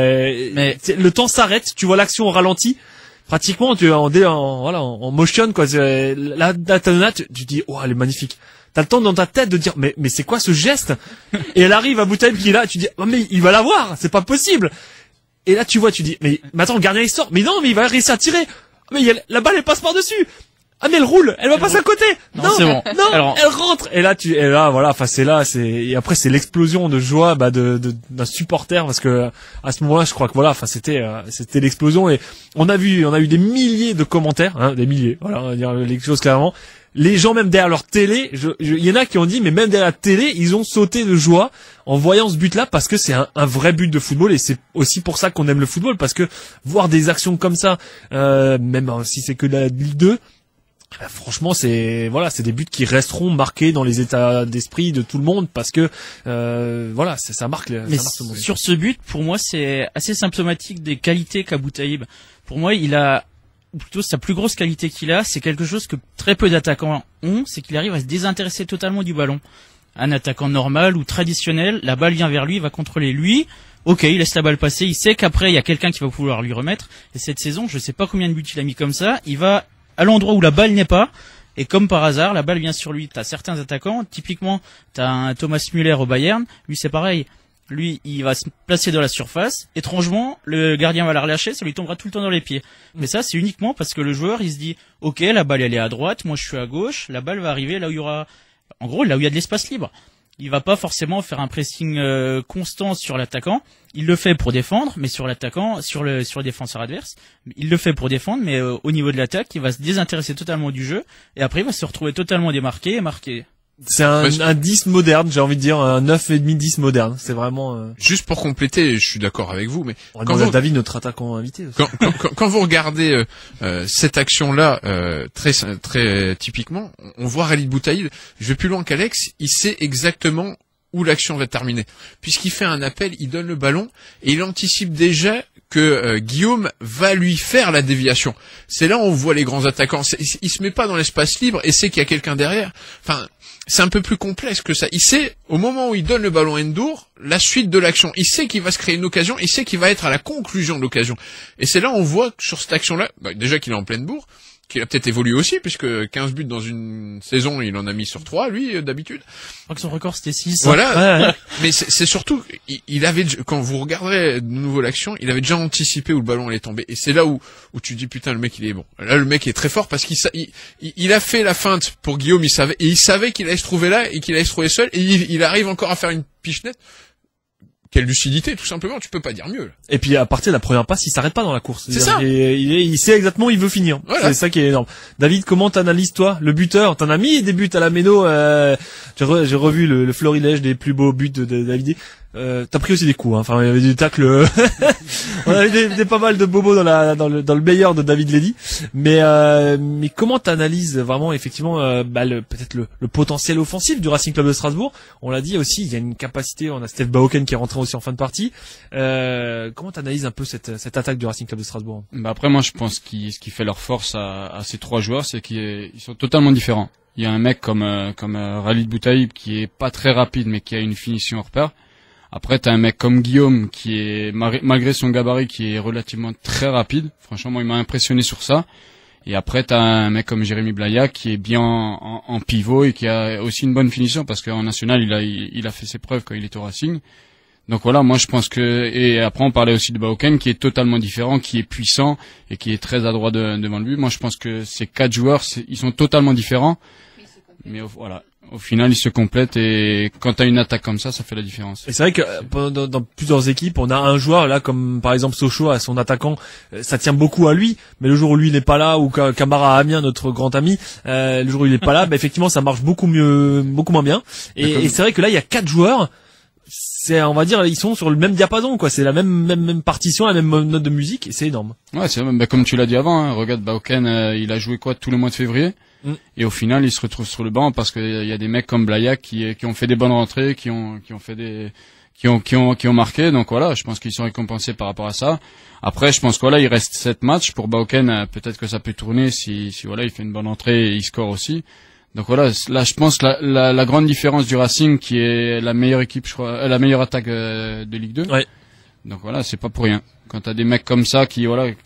le temps s'arrête, tu vois l'action au ralenti. Pratiquement tu es en motion quoi. La Tanona, tu dis oh elle est magnifique. T'as le temps dans ta tête de dire mais c'est quoi ce geste? Et elle arrive à Boutaïb qui est là, tu dis oh mais il va l'avoir, c'est pas possible. Et là tu vois, tu dis mais attends le gardien il sort, mais non mais il va réussir à tirer. Mais la balle elle passe par dessus. Ah mais elle roule, elle va passer à côté. Non c'est bon. Non, elle rentre. Et là voilà, enfin et après c'est l'explosion de joie d'un supporter parce que à ce moment-là je crois que voilà, enfin c'était l'explosion et on a eu des milliers de commentaires, des milliers. Voilà, on va dire les choses clairement. Les gens même derrière leur télé, il y en a qui ont dit mais même derrière la télé, ils ont sauté de joie en voyant ce but-là parce que c'est un vrai but de football et c'est aussi pour ça qu'on aime le football parce que voir des actions comme ça, même si c'est que de la Ligue 2, franchement c'est des buts qui resteront marqués dans les états d'esprit de tout le monde parce que ça marque le monde. Sur ce but, pour moi c'est assez symptomatique des qualités qu'a Boutaïb. Pour moi, il a ou plutôt sa plus grosse qualité qu'il a, c'est quelque chose que très peu d'attaquants ont, c'est qu'il arrive à se désintéresser totalement du ballon. Un attaquant normal ou traditionnel, la balle vient vers lui, il va contrôler lui. Ok, il laisse la balle passer, il sait qu'après il y a quelqu'un qui va pouvoir lui remettre. Et cette saison, je sais pas combien de buts il a mis comme ça, il va à l'endroit où la balle n'est pas, et comme par hasard, la balle vient sur lui. T'as certains attaquants, typiquement, t'as un Thomas Müller au Bayern, lui c'est pareil. Lui, il va se placer dans la surface. Étrangement, le gardien va la relâcher, ça lui tombera tout le temps dans les pieds. Mais ça, c'est uniquement parce que le joueur, il se dit, ok, la balle, elle est à droite, moi je suis à gauche, la balle va arriver là où il y aura, en gros, là où il y a de l'espace libre. Il va pas forcément faire un pressing constant sur l'attaquant. Il le fait pour défendre, mais sur l'attaquant, sur le défenseur adverse. Il le fait pour défendre, mais au niveau de l'attaque, il va se désintéresser totalement du jeu. Et après, il va se retrouver totalement démarqué et marqué. C'est un 10 moderne, j'ai envie de dire, un 9,5 10 moderne. C'est vraiment... Juste pour compléter, je suis d'accord avec vous, mais on demande à David, notre attaquant invité aussi. Quand vous regardez cette action-là, très typiquement, on voit Khalid Boutaïd, je vais plus loin qu'Alex, il sait exactement où l'action va terminer. Puisqu'il fait un appel, il donne le ballon, et il anticipe déjà que Guillaume va lui faire la déviation. C'est là où on voit les grands attaquants. Il se met pas dans l'espace libre et sait qu'il y a quelqu'un derrière. Enfin, c'est un peu plus complexe que ça. Il sait, au moment où il donne le ballon à N'Dour, la suite de l'action. Il sait qu'il va se créer une occasion, il sait qu'il va être à la conclusion de l'occasion. Et c'est là où on voit que sur cette action-là, déjà qu'il est en pleine bourre, qu'il a peut-être évolué aussi, puisque 15 buts dans une saison, il en a mis sur 3, lui, d'habitude. Je crois que son record c'était 6. Voilà. Mais c'est surtout, il avait, quand vous regarderez de nouveau l'action, il avait déjà anticipé où le ballon allait tomber. Et c'est là où tu dis, putain, le mec, il est bon. Là, le mec est très fort parce il a fait la feinte pour Guillaume, il savait qu'il allait se trouver là et qu'il allait se trouver seul, et il arrive encore à faire une pichenette. Quelle lucidité, tout simplement, tu peux pas dire mieux. Là. Et puis à partir de la première passe, il s'arrête pas dans la course. C'est ça. Il sait exactement où il veut finir. Voilà. C'est ça qui est énorme. David, comment t'analyses toi le buteur? T'en as mis des buts à la méno. J'ai revu le florilège des plus beaux buts de David. T'as pris aussi des coups, hein. Enfin, il y avait des tacles. On avait des pas mal de bobos dans le meilleur de David Ledy. Mais comment t'analyses vraiment effectivement peut-être le potentiel offensif du Racing Club de Strasbourg? On l'a dit aussi, il y a une capacité. On a Steph Baoken qui est rentré aussi en fin de partie. Comment t'analyses un peu cette attaque du Racing Club de Strasbourg? Après, moi, je pense ce qui fait leur force à ces trois joueurs, c'est qu'ils sont totalement différents. Il y a un mec comme Khalid Boutaïb qui est pas très rapide, mais qui a une finition hors pair. Après, t'as un mec comme Guillaume qui est, malgré son gabarit, qui est relativement très rapide. Franchement, moi, il m'a impressionné sur ça. Et après, t'as un mec comme Jérémy Blaya qui est bien en pivot et qui a aussi une bonne finition parce qu'en national, il a fait ses preuves quand il était au Racing. Donc voilà, moi, je pense et après, on parlait aussi de Baoken qui est totalement différent, qui est puissant et qui est très adroit devant le but. Moi, je pense que ces quatre joueurs, ils sont totalement différents. Mais voilà. Au final, ils se complètent et quand t'as une attaque comme ça fait la différence. Et c'est vrai que dans plusieurs équipes, on a un joueur là, comme par exemple Sochaux à son attaquant, ça tient beaucoup à lui. Mais le jour où lui n'est pas là, ou Camara Amiens, notre grand ami, le jour où il n'est pas là, effectivement, ça marche beaucoup moins bien. Et c'est vrai que là, il y a 4 joueurs. On va dire, ils sont sur le même diapason, quoi. C'est la même partition, la même note de musique, et c'est énorme. Ouais, c'est comme tu l'as dit avant. Hein. Regarde, Baoken, il a joué tout le mois de février. Et au final, il se retrouve sur le banc parce qu'il y a des mecs comme Blaya qui ont fait des bonnes rentrées, qui ont marqué. Donc voilà, je pense qu'ils sont récompensés par rapport à ça. Après, je pense il reste 7 matchs pour Baoken. Peut-être que ça peut tourner si voilà, il fait une bonne entrée et il score aussi. Donc voilà, là, je pense la grande différence du Racing, qui est la meilleure équipe, je crois, la meilleure attaque de Ligue 2. Ouais. Donc voilà, c'est pas pour rien. Quand t'as des mecs comme ça qui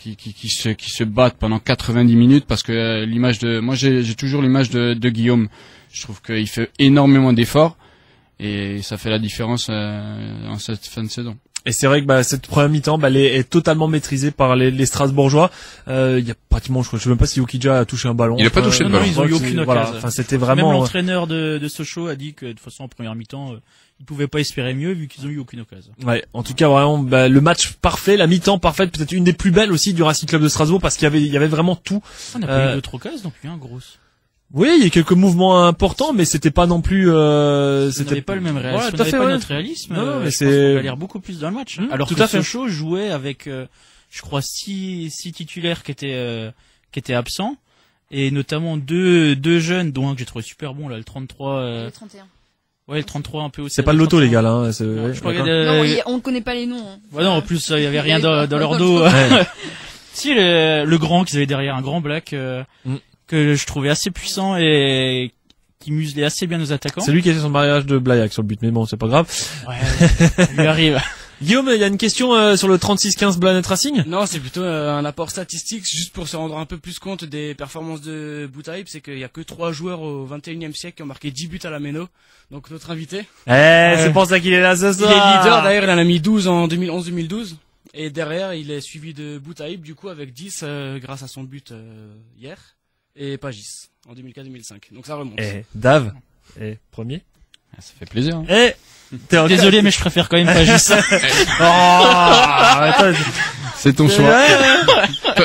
se battent pendant 90 minutes, parce que moi j'ai toujours l'image de Guillaume. Je trouve qu'il fait énormément d'efforts et ça fait la différence en cette fin de saison. Et c'est vrai que cette première mi-temps elle est totalement maîtrisée par les Strasbourgeois. Il y a pratiquement, je sais même pas si Okidja a touché un ballon. Il a pas touché de ballon. Ils ont eu aucune occasion. Voilà, enfin c'était vraiment. Même l'entraîneur de Sochaux a dit que de toute façon en première mi-temps ils pouvaient pas espérer mieux vu qu'ils ont eu aucune occasion. Ouais, en tout cas vraiment le match parfait, la mi-temps parfaite, peut-être une des plus belles aussi du Racing Club de Strasbourg parce qu'il y avait vraiment tout. On n'a pas eu d'autres occasions non plus, grosse. Oui, il y a quelques mouvements importants, mais c'était pas non plus. C'était pas le même réalisme. Ouais, tout à fait, pas notre réalisme. Non, mais c'est. On galère beaucoup plus dans le match. Alors tout que à fait. Sochaux jouait avec, je crois, 6 titulaires qui étaient absents, et notamment deux jeunes, dont un que j'ai trouvé super bon là, le 33. Le 31. Ouais, le 33 un peu aussi. C'est pas le loto, les gars, là. Hein, non, on ne connaît pas les noms. Hein. Ouais, non, en plus, il y avait rien dans leur dos. Si, le grand qu'ils avaient derrière, un grand black, que je trouvais assez puissant et qui muselait assez bien nos attaquants. C'est lui qui a fait son mariage de Blaillac sur le but, mais bon, c'est pas grave. Ouais, lui arrive. Guillaume, il y a une question sur le 36-15 Blanet Racing? Non, c'est plutôt un apport statistique, juste pour se rendre un peu plus compte des performances de Boutaïb, c'est qu'il y a que 3 joueurs au 21e siècle qui ont marqué 10 buts à la méno. Donc notre invité. C'est pour ça qu'il est là ce soir. Il est leader, d'ailleurs, il en a mis 12 en 2011-2012. Et derrière, il est suivi de Boutaïb, du coup, avec 10 grâce à son but hier. Et Pagis, en 2004-2005. Donc ça remonte. Dave, premier. Ça fait plaisir. Hein. Désolé, mais je préfère quand même Pagis. Oh, c'est ton choix.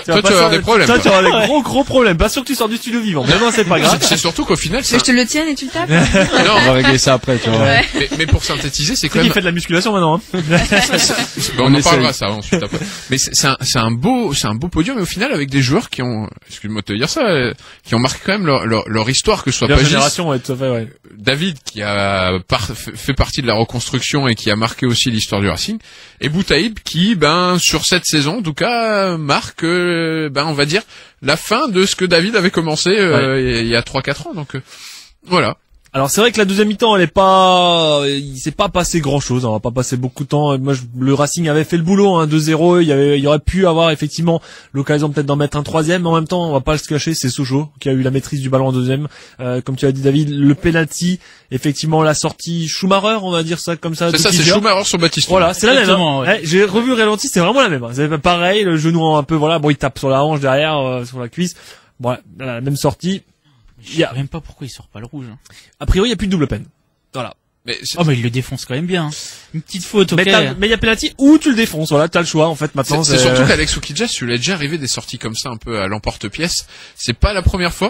Toi, tu vas avoir des problèmes. Toi, tu toi. auras des gros problèmes. Pas sûr que tu sors du studio vivant. Mais non, c'est pas grave. C'est surtout qu'au final, Tu veux que je te le tienne et tu le tapes? Non, On va régler ça après, tu vois. Ouais. mais pour synthétiser, c'est quand C'est qui même. fait de la musculation maintenant, hein. On en essaye. parlera ça ensuite après. Mais c'est un beau podium, mais au final avec des joueurs qui ont, excuse-moi de te dire ça, qui ont marqué quand même leur histoire, que ce soit Leur Pagis, génération, ouais, tout à fait, ouais. David qui a fait partie de la reconstruction et qui a marqué aussi l'histoire du Racing, et Boutaïb qui, sur cette saison, en tout cas, marque, on va dire, la fin de ce que David avait commencé il y a 3-4 ans. Donc voilà. Alors c'est vrai que la deuxième mi-temps, il s'est pas passé grand-chose, on va pas passer beaucoup de temps. Moi, le Racing avait fait le boulot, 2-0, il y aurait pu avoir effectivement l'occasion peut-être d'en mettre un troisième, mais en même temps, on va pas se cacher, c'est Sochaux qui a eu la maîtrise du ballon en deuxième. Comme tu as dit, David, le penalty, effectivement la sortie Schumacher, on va dire ça comme ça. C'est ça, c'est Schumacher sur Baptiste. Voilà, c'est la même. Exactement, ouais. J'ai revu le ralenti, c'est vraiment la même. C'est pareil, le genou un peu, voilà, bon, il tape sur la hanche derrière, sur la cuisse. Bon, la même sortie. Je sais même pas pourquoi il sort pas le rouge. A priori, il y a plus de double peine. Voilà. Mais Mais il le défonce quand même bien. Une petite faute, ok. Mais il y a penalty ou tu le défonces, voilà, t'as le choix en fait maintenant. c'est surtout qu'Alex Oukidja, tu l'as déjà arrivé des sorties comme ça un peu à l'emporte-pièce. C'est pas la première fois.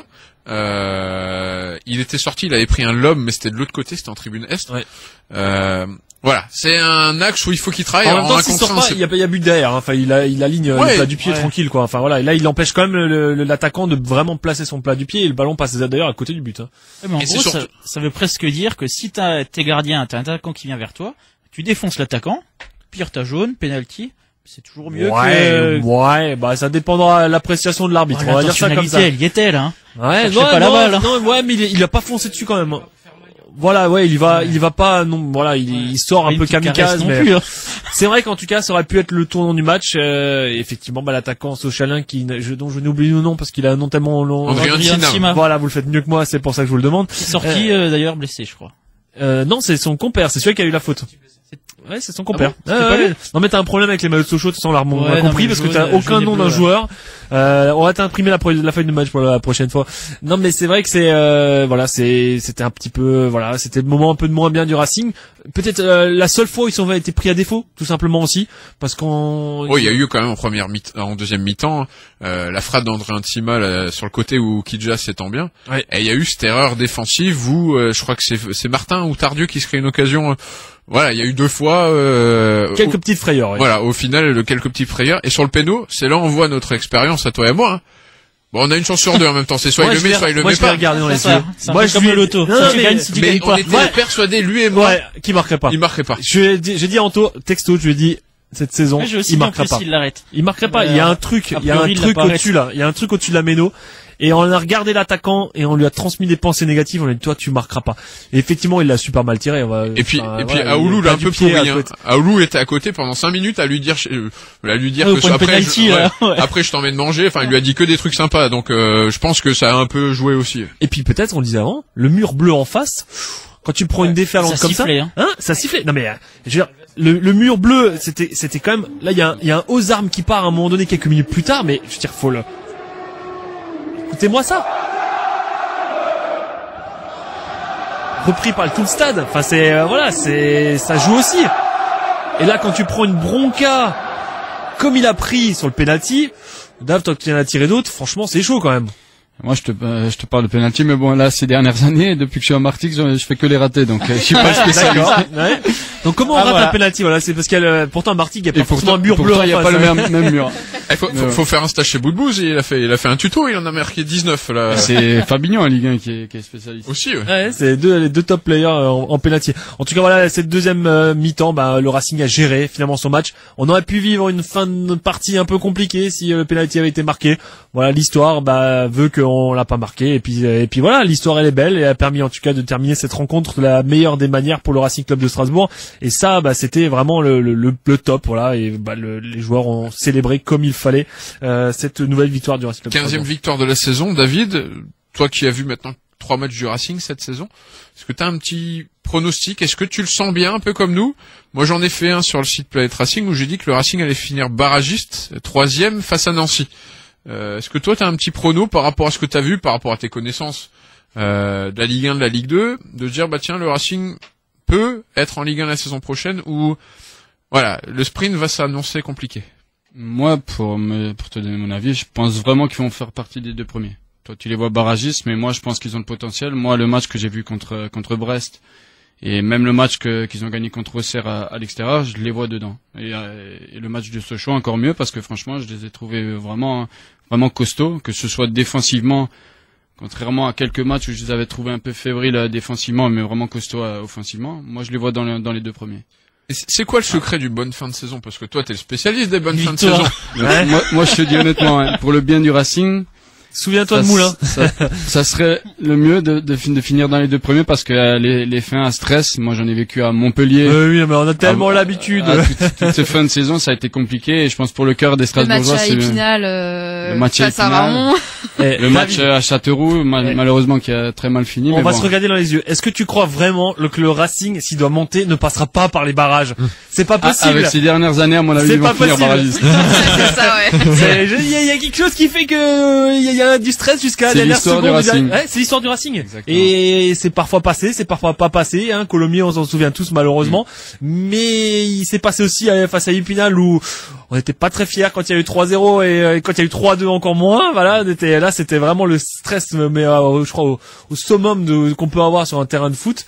Il était sorti, il avait pris un lob, mais c'était de l'autre côté, c'était en tribune est. Ouais. Voilà, c'est un axe où il faut qu'il travaille. En même temps, un s'il sort contre un, pas, il y a but derrière. Enfin, il aligne le plat du pied tranquille, quoi. Enfin voilà, et là, il empêche quand même l'attaquant de vraiment placer son plat du pied et le ballon passe d'ailleurs à côté du but. Hein. Ouais, mais en Et gros, c'est surtout- ça veut presque dire que si t'es gardien, t'as un attaquant qui vient vers toi, tu défonces l'attaquant, pire t'as jaune, penalty, c'est toujours mieux que... Ouais, bah ça dépendra de l'appréciation de l'arbitre. Oh, On va dire ça comme ça. elle y est-elle, hein. Ouais, Cherchez pas la balle, hein. non, ouais, mais il a pas foncé dessus quand même. Voilà, ouais, il va pas, non, voilà, il sort un Une peu petite kamikaze, caresse non mais plus, hein. c'est vrai qu'en tout cas, ça aurait pu être le tournant du match. Effectivement, l'attaquant Sochalin dont je n'oublie le nom parce qu'il a un nom tellement long. André Antina. Voilà, vous le faites mieux que moi, c'est pour ça que je vous le demande. Qui est sorti, d'ailleurs, blessé, je crois. Non, c'est son compère, c'est celui qui a eu la faute. Ouais, c'est son compère. Ah bon, Ouais. Non, mais t'as un problème avec les maillots de Sochaux, de toute façon, on l'a compris, parce que t'as aucun nom d'un joueur. On va t'imprimer la feuille de match pour la prochaine fois. Non, mais c'est vrai que c'était un petit peu, c'était le moment un peu de moins bien du Racing. Peut-être la seule fois où ils ont été pris à défaut, tout simplement aussi, parce qu'on. Oh, il y a eu quand même en deuxième mi-temps, la frappe d'André Antima là, sur le côté où Kidja s'étend bien. Ouais. Et il y a eu cette erreur défensive où je crois que c'est Martin ou Tardieu qui se crée une occasion. Voilà, il y a eu deux fois quelques petites frayeurs. Ouais. Voilà, au final quelques petites frayeurs. Et sur le péno, c'est là où on voit notre expérience à toi et moi. Hein. Bon, on a une chance sur deux en même temps. C'est soit il le met, soit il le met je vais pas. regarder dans les C'est yeux. ça. Moi, comme le loto. Non, Si tu mais- gagnes, si tu Mais gagnes on pas. était persuadés, lui et moi, Ouais, qui marquerait pas. il marquerait pas. J'ai dit à Anto, texto, je lui ai dit, cette saison, Moi, j'ai aussi il dit en marquera plus pas. s'il l'arrête. Il marquerait pas. Ouais, Il y a un truc, a il y a un priori, il truc l'a pas au-dessus là. Il y a un truc au-dessus de la méno. Et on a regardé l'attaquant et on lui a transmis des pensées négatives. On lui a dit, toi, tu marqueras pas. Et effectivement, il l'a super mal tiré. Et puis Aoulou l'a un peu pourri. Hein. Aoulou était à côté pendant 5 minutes à lui dire Ouais, pour une penalty, là, ouais. après je t'emmène manger. Enfin, il lui a dit que des trucs sympas. Donc je pense que ça a un peu joué aussi. Et puis peut-être, on le disait avant, le mur bleu en face. Quand tu prends une déferlante Ça comme sifflait, ça, hein. Ça sifflait. Non mais, je veux dire, le mur bleu, c'était quand même. Là, il y a un aux armes qui part à un moment donné quelques minutes plus tard. Mais je veux dire, faut le. Écoutez-moi ça. Repris par tout le stade. Enfin, ça joue aussi. Et là, quand tu prends une bronca comme il a pris sur le penalty, Dave, toi qui en as tiré d'autres, franchement, c'est chaud quand même. Moi, je te parle de penalty, mais bon, là, ces dernières années, depuis que je suis à Martix, je fais que les rater, donc je suis pas spécialiste. D'accord. Ouais. Donc comment on rate voilà. un penalty, voilà, c'est parce pourtant à Martigues, il y a Et pas forcément un mur bleu pourtant, en il y a face, pas le hein. même mur. Il faut faire un stage chez Boudbouz. Il a fait un tuto. Il en a marqué 19 là. C'est Fabignon, en Ligue 1, qui est spécialiste. Aussi. Ouais. Ouais, c'est les deux top players en penalty. En tout cas, voilà, cette deuxième mi-temps, le Racing a géré finalement son match. On aurait pu vivre une fin de partie un peu compliquée si le penalty avait été marqué. Voilà, l'histoire veut qu'on l'a pas marqué. Et puis voilà, l'histoire elle est belle et a permis en tout cas de terminer cette rencontre de la meilleure des manières pour le Racing Club de Strasbourg. Et ça, c'était vraiment le top, voilà. Et les joueurs ont célébré comme il fallait cette nouvelle victoire du Racing Club. 15e victoire de la saison. David, toi qui as vu maintenant 3 matchs du Racing cette saison, est-ce que tu as un petit pronostic? Est-ce que tu le sens bien, un peu comme nous? Moi, j'en ai fait un sur le site Planète Racing où j'ai dit que le Racing allait finir barragiste, 3e face à Nancy. Est-ce que toi, tu as un petit prono par rapport à ce que tu as vu, par rapport à tes connaissances de la Ligue 1, de la Ligue 2, de dire, tiens, le Racing peut être en Ligue 1 la saison prochaine ou, voilà, le sprint va s'annoncer compliqué? Moi, pour te donner mon avis, je pense vraiment qu'ils vont faire partie des 2 premiers. Toi, tu les vois barragistes, mais moi, je pense qu'ils ont le potentiel. Moi, le match que j'ai vu contre Brest, et même le match qu'ils ont gagné contre Auxerre à l'extérieur, je les vois dedans. Et le match de Sochaux encore mieux, parce que franchement, je les ai trouvés vraiment costauds, que ce soit défensivement, contrairement à quelques matchs où je les avais trouvés un peu fébriles défensivement, mais vraiment costauds offensivement. Moi, je les vois dans les 2 premiers. Et c'est quoi le secret d'une bonne fin de saison? Parce que toi, t'es le spécialiste des bonnes fins de saison. Ouais. Moi, je te dis honnêtement, hein, pour le bien du Racing, Souviens-toi de Moulin. Ça serait le mieux de finir dans les 2 premiers, parce que les fins à stress, moi j'en ai vécu à Montpellier. Oui, mais on a tellement l'habitude. Toutes ces fins de saison, ça a été compliqué, et je pense pour le cœur des Strasbourgeois, c'est le match à face à Ramon. Le match à Châteauroux, malheureusement, qui a très mal fini. On va se regarder dans les yeux. Est-ce que tu crois vraiment que le Racing, s'il doit monter, ne passera pas par les barrages? C'est pas possible. Avec ces dernières années, à mon avis, ils vont finir barragistes. C'est ça, ouais. Il y a quelque chose qui fait que il y a du stress jusqu'à la dernière seconde. Ouais, c'est l'histoire du Racing. Exactement. Et c'est parfois passé, c'est parfois pas passé. Hein. Colomiers, on s'en souvient tous malheureusement. Mais il s'est passé aussi face à Épinal où on n'était pas très fiers quand il y a eu 3-0 et quand il y a eu 3-2 encore moins. Voilà, là c'était vraiment le stress, mais je crois au summum qu'on peut avoir sur un terrain de foot.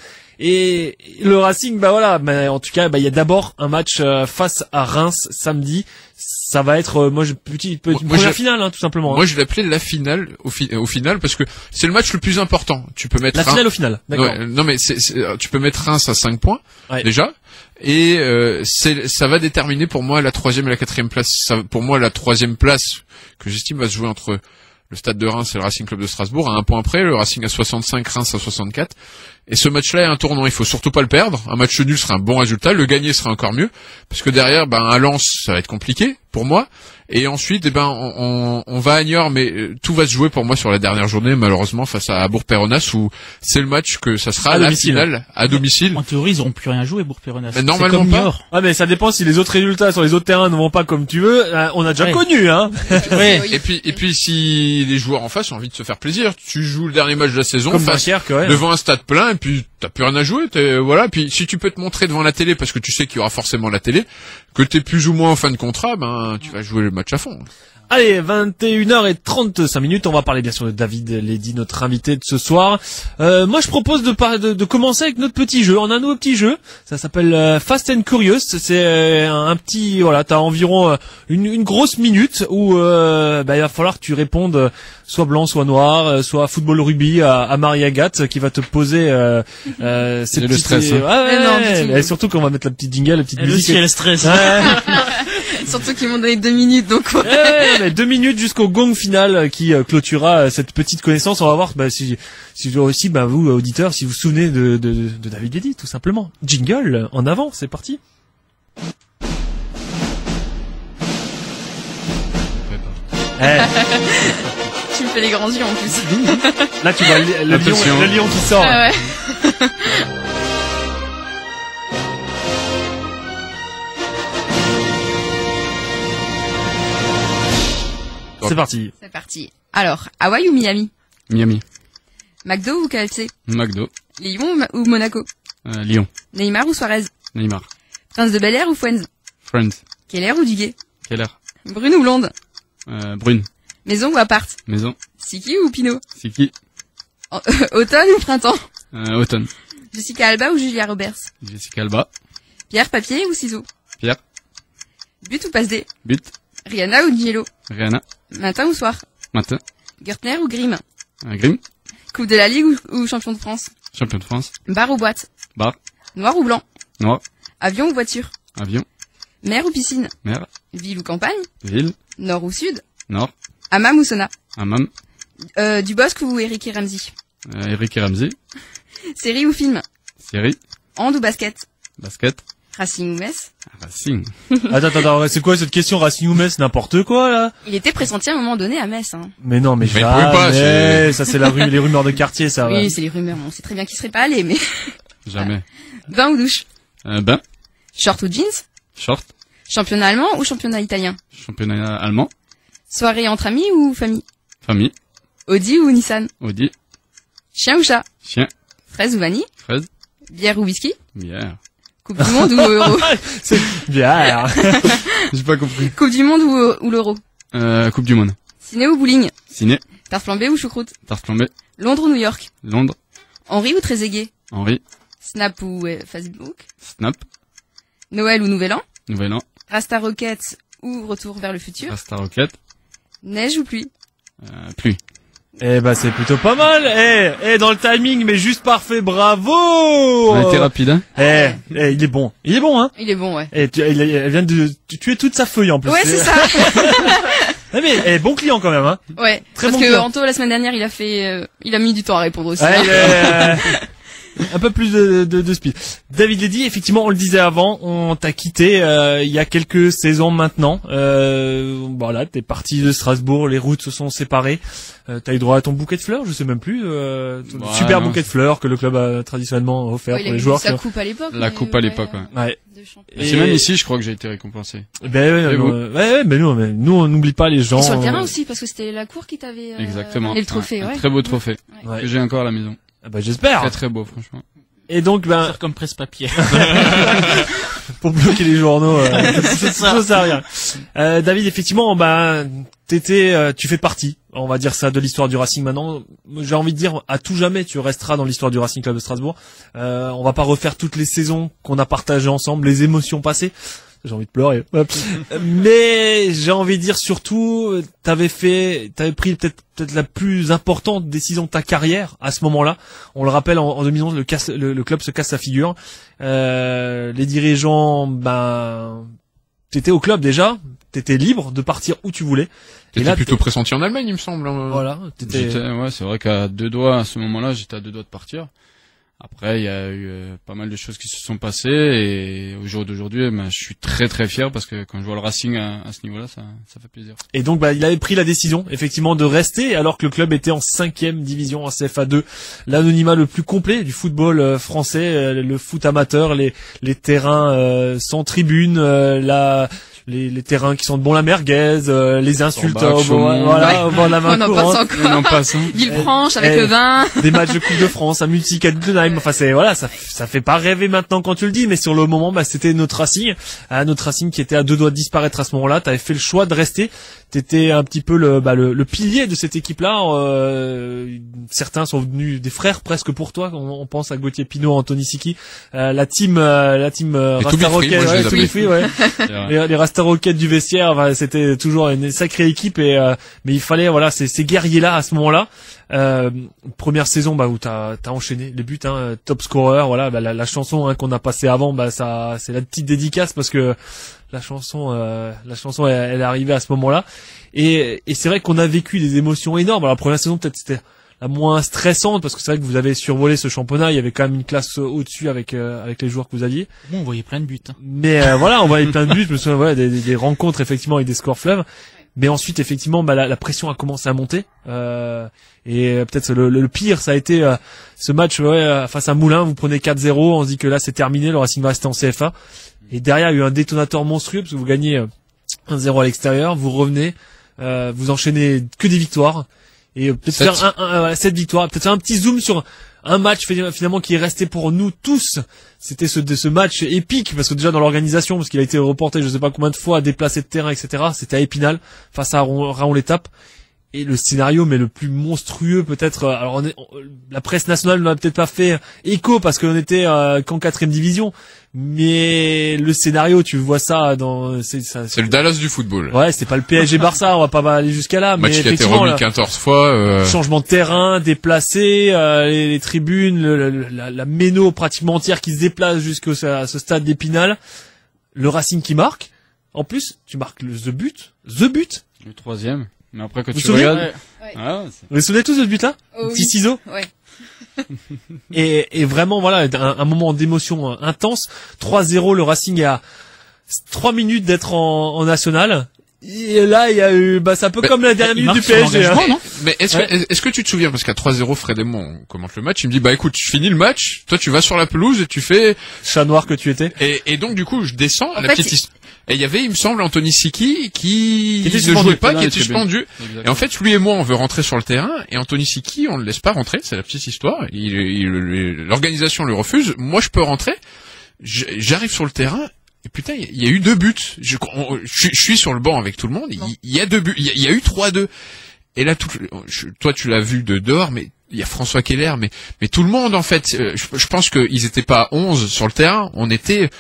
Et le Racing, en tout cas, il y a d'abord un match face à Reims samedi. Ça va être, première finale, hein, tout simplement. Moi, je l'appelais la finale au final, parce que c'est le match le plus important. Tu peux mettre la finale au final. D'accord. Ouais, non, mais tu peux mettre Reims à 5 points déjà, et ça va déterminer pour moi la 3e et la 4e place. Pour moi, la 3e place que j'estime va se jouer entre le Stade de Reims et le Racing Club de Strasbourg à 1 point près, le Racing à 65, Reims à 64. Et ce match-là est un tournant, il faut surtout pas le perdre. Un match nul serait un bon résultat, le gagner serait encore mieux, parce que derrière, à Lens, ça va être compliqué pour moi. Et ensuite, on va à Niort, mais tout va se jouer pour moi sur la dernière journée, malheureusement, face à Bourg-Péronas, où c'est le match que ça sera la finale à domicile. En théorie, ils auront plus rien joué, Bourg-Péronas. Mais normalement pas. Niort. Ah, mais ça dépend si les autres résultats sur les autres terrains ne vont pas comme tu veux. On a déjà connu, hein. Et puis, si les joueurs en face ont envie de se faire plaisir, tu joues le dernier match de la saison comme devant un stade plein, et puis t'as plus rien à jouer. Voilà. Puis si tu peux te montrer devant la télé, parce que tu sais qu'il y aura forcément la télé, que t'es plus ou moins en fin de contrat, tu vas jouer le match à fond. Allez, 21h35, on va parler bien sûr de David Ledy, notre invité de ce soir. Moi je propose de commencer avec notre petit jeu. On a un nouveau petit jeu, ça s'appelle Fast and Curious. C'est un petit, t'as environ une grosse minute où il va falloir que tu répondes soit blanc, soit noir, soit football rugby à Marie-Agathe qui va te poser c'est le stress. Et surtout qu'on va mettre la petite jingle, la petite musique. Elle aussi, elle stresse. Surtout qu'ils m'ont donné 2 minutes, donc. Mais 2 minutes jusqu'au gong final qui clôturera cette petite connaissance. On va voir si aussi vous auditeurs, si vous vous souvenez de David Ledy, tout simplement. Jingle en avant, c'est parti. Tu me fais les grands yeux en plus. Là tu vois le lion qui sort. Ah ouais. C'est parti. C'est parti. Alors, Hawaï ou Miami? Miami. McDo ou KFC? McDo. Lyon ou Monaco? Lyon. Neymar ou Suarez? Neymar. Prince de Bel-Air ou Friends? Friends. Keller ou Duguay? Keller. Brune ou blonde? Brune. Maison ou appart? Maison. Siki ou Pinot? Siki. Automne ou printemps? Automne. Jessica Alba ou Julia Roberts? Jessica Alba. Pierre, papier ou ciseaux? Pierre. But ou passe D? But. Rihanna ou Giello? Rihanna. Matin ou soir? Matin. Gertner ou Grimm? Grimm. Coupe de la Ligue ou champion de France? Champion de France. Bar ou boîte? Bar. Noir ou blanc? Noir. Avion ou voiture? Avion. Mer ou piscine? Mer. Ville ou campagne? Ville. Nord ou sud? Nord. Hammam ou sauna? Hammam. Dubosc ou Eric et Ramsey? Eric et Ramsey. Série ou film? Série. Hand ou basket? Basket. Racing ou Metz? Racing. Attends, c'est quoi cette question Racing ou Metz? N'importe quoi là. Il était pressenti à un moment donné à Metz, hein. Mais non, mais il pouvait pas, ça c'est les rumeurs de quartier, ça. Oui, ouais. c'est les rumeurs. On sait très bien qu'il serait pas allé, mais. Jamais. Bain ou douche? Bain. Short ou jeans? Short. Championnat allemand ou championnat italien? Championnat allemand. Soirée entre amis ou famille? Famille. Audi ou Nissan? Audi. Chien ou chat? Chien. Fraise ou vanille? Fraise. Bière ou whisky? Bière. Coupe du Monde ou Euro? C'est bien. J'ai pas compris. Coupe du Monde ou l'Euro? Coupe du Monde. Ciné ou bowling? Ciné. Tarte flambée ou choucroute? Tarte flambée. Londres ou New York? Londres. Henri ou Trezeguet? Henri. Snap ou Facebook? Snap. Noël ou Nouvel An? Nouvel An. Rasta Rocket ou Retour vers le futur? Rasta Rocket. Neige ou pluie? Pluie. Eh ben c'est plutôt pas mal. Dans le timing, mais juste parfait. Bravo. On a été rapide, hein. Il est bon. Il est bon, hein. Il est bon, ouais. Elle vient de tuer toute sa feuille en plus. Ouais, c'est ça. Non mais bon client quand même, hein. Ouais. Très parce bon que client. Anto la semaine dernière, il a mis du temps à répondre aussi. Ouais, un peu plus de speed. David Ledy, effectivement, on le disait avant, on t'a quitté il y a quelques saisons maintenant. Voilà, t'es parti de Strasbourg, les routes se sont séparées. T'as eu droit à ton bouquet de fleurs, je sais même plus. Super bouquet de fleurs que le club a traditionnellement offert pour les joueurs. Sa coupe à l'époque. La coupe à l'époque, ouais. Et c'est même ici, je crois que j'ai été récompensé. Mais nous on n'oublie pas les gens. Et sur le terrain aussi, parce que c'était la cour qui t'avait exactement. donné le trophée. Un très beau trophée que j'ai encore à la maison. J'espère. Très très beau, franchement. Et donc, Faire comme presse-papier. pour bloquer les journaux, ça sert à rien. David, effectivement, tu fais partie, on va dire ça, de l'histoire du Racing maintenant. J'ai envie de dire, à tout jamais, tu resteras dans l'histoire du Racing Club de Strasbourg. On va pas refaire toutes les saisons qu'on a partagées ensemble, les émotions passées. J'ai envie de pleurer. Mais j'ai envie de dire surtout, t'avais pris peut-être la plus importante décision de ta carrière à ce moment-là. On le rappelle, en 2011, le club se casse sa figure. Les dirigeants, t'étais au club déjà, t'étais libre de partir où tu voulais. T'étais plutôt pressenti en Allemagne, il me semble. Voilà. Ouais, c'est vrai qu'à 2 doigts, à ce moment-là, j'étais à 2 doigts de partir. Après, il y a eu pas mal de choses qui se sont passées et au jour d'aujourd'hui, je suis très très fier parce que quand je vois le Racing à ce niveau-là, ça fait plaisir. Et donc, il avait pris la décision, effectivement, de rester alors que le club était en 5e division, en CFA2, l'anonymat le plus complet du football français, le foot amateur, les terrains sans tribune, les terrains qui sont de bon la merguez, les insultes au bord de la main courante. On en passe. Villefranche avec le vin. Des matchs de Coupe de France, à Multic, à Duddenheim. Enfin, ça fait pas rêver maintenant quand tu le dis, mais sur le moment, c'était notre Racing qui était à 2 doigts de disparaître à ce moment-là. T'avais fait le choix de rester. T'étais un petit peu le pilier de cette équipe-là. Certains sont venus des frères presque pour toi. On pense à Gauthier Pinot, Anthony Siki, la team Rasta Rocket, les Rasta Rocket du vestiaire. C'était toujours une sacrée équipe mais il fallait ces guerriers-là à ce moment-là. Première saison où t'as enchaîné les buts, top scorer. La chanson qu'on a passée avant, ça c'est la petite dédicace parce que la chanson elle est arrivée à ce moment-là et c'est vrai qu'on a vécu des émotions énormes. Alors la première saison peut-être c'était la moins stressante parce que c'est vrai que vous avez survolé ce championnat, il y avait quand même une classe au-dessus avec les joueurs que vous aviez. Bon, on voyait plein de buts. Mais on voyait plein de buts, je me souviens des rencontres effectivement avec des scores fleuves. Mais ensuite effectivement la pression a commencé à monter et peut-être le pire ça a été ce match face à Moulins, vous prenez 4-0, on se dit que là c'est terminé, le Racing va rester en CFA. Et derrière, il y a eu un détonateur monstrueux parce que vous gagnez 1-0 à l'extérieur, vous revenez, vous enchaînez que des victoires et peut-être faire 7 victoires, peut-être faire un petit zoom sur un match finalement qui est resté pour nous tous. C'était ce match épique parce que déjà dans l'organisation, parce qu'il a été reporté je sais pas combien de fois, déplacé de terrain, etc. C'était à Épinal face à Raon l'Étape. Et le scénario, mais le plus monstrueux peut-être. Alors la presse nationale n'en a peut-être pas fait écho parce qu'on était qu'en 4e division, mais le scénario, tu vois ça c'est le Dallas du football. Ouais, c'est pas le PSG Barça, on va pas aller jusqu'à là, match mais qui a été remis 14 fois. Changement de terrain, déplacé, les tribunes, la méno pratiquement entière qui se déplace jusqu'à ce stade d'Épinal. Le Racing qui marque. En plus, tu marques the but. Le 3e. Mais après quand tu regardes, vous vous souvenez tous de ce but-là? Petit ciseau. Ouais. et vraiment un moment d'émotion intense. 3-0, le Racing est à 3 minutes d'être en national. Et là, il y a eu, c'est un peu comme la dernière minute du PSG. Non mais est-ce que tu te souviens, parce qu'à 3-0, Fred et moi, on commente le match, il me dit, écoute, je finis le match, toi tu vas sur la pelouse et tu fais... Chat noir que tu étais. Et donc, du coup, je descends, et il y avait, il me semble, Anthony Siki qui ne jouait pas, qui était suspendu. Et en fait, lui et moi, on veut rentrer sur le terrain, et Anthony Siki, on ne le laisse pas rentrer, c'est la petite histoire. L'organisation le refuse. Moi, je peux rentrer. j'arrive sur le terrain. Et putain, il y a eu 2 buts. Je suis sur le banc avec tout le monde. Il y a 2 buts. Il y a eu 3-2. Et là, toi, tu l'as vu de dehors, mais il y a François Keller, mais tout le monde en fait. Je pense qu'ils étaient pas 11 sur le terrain. On était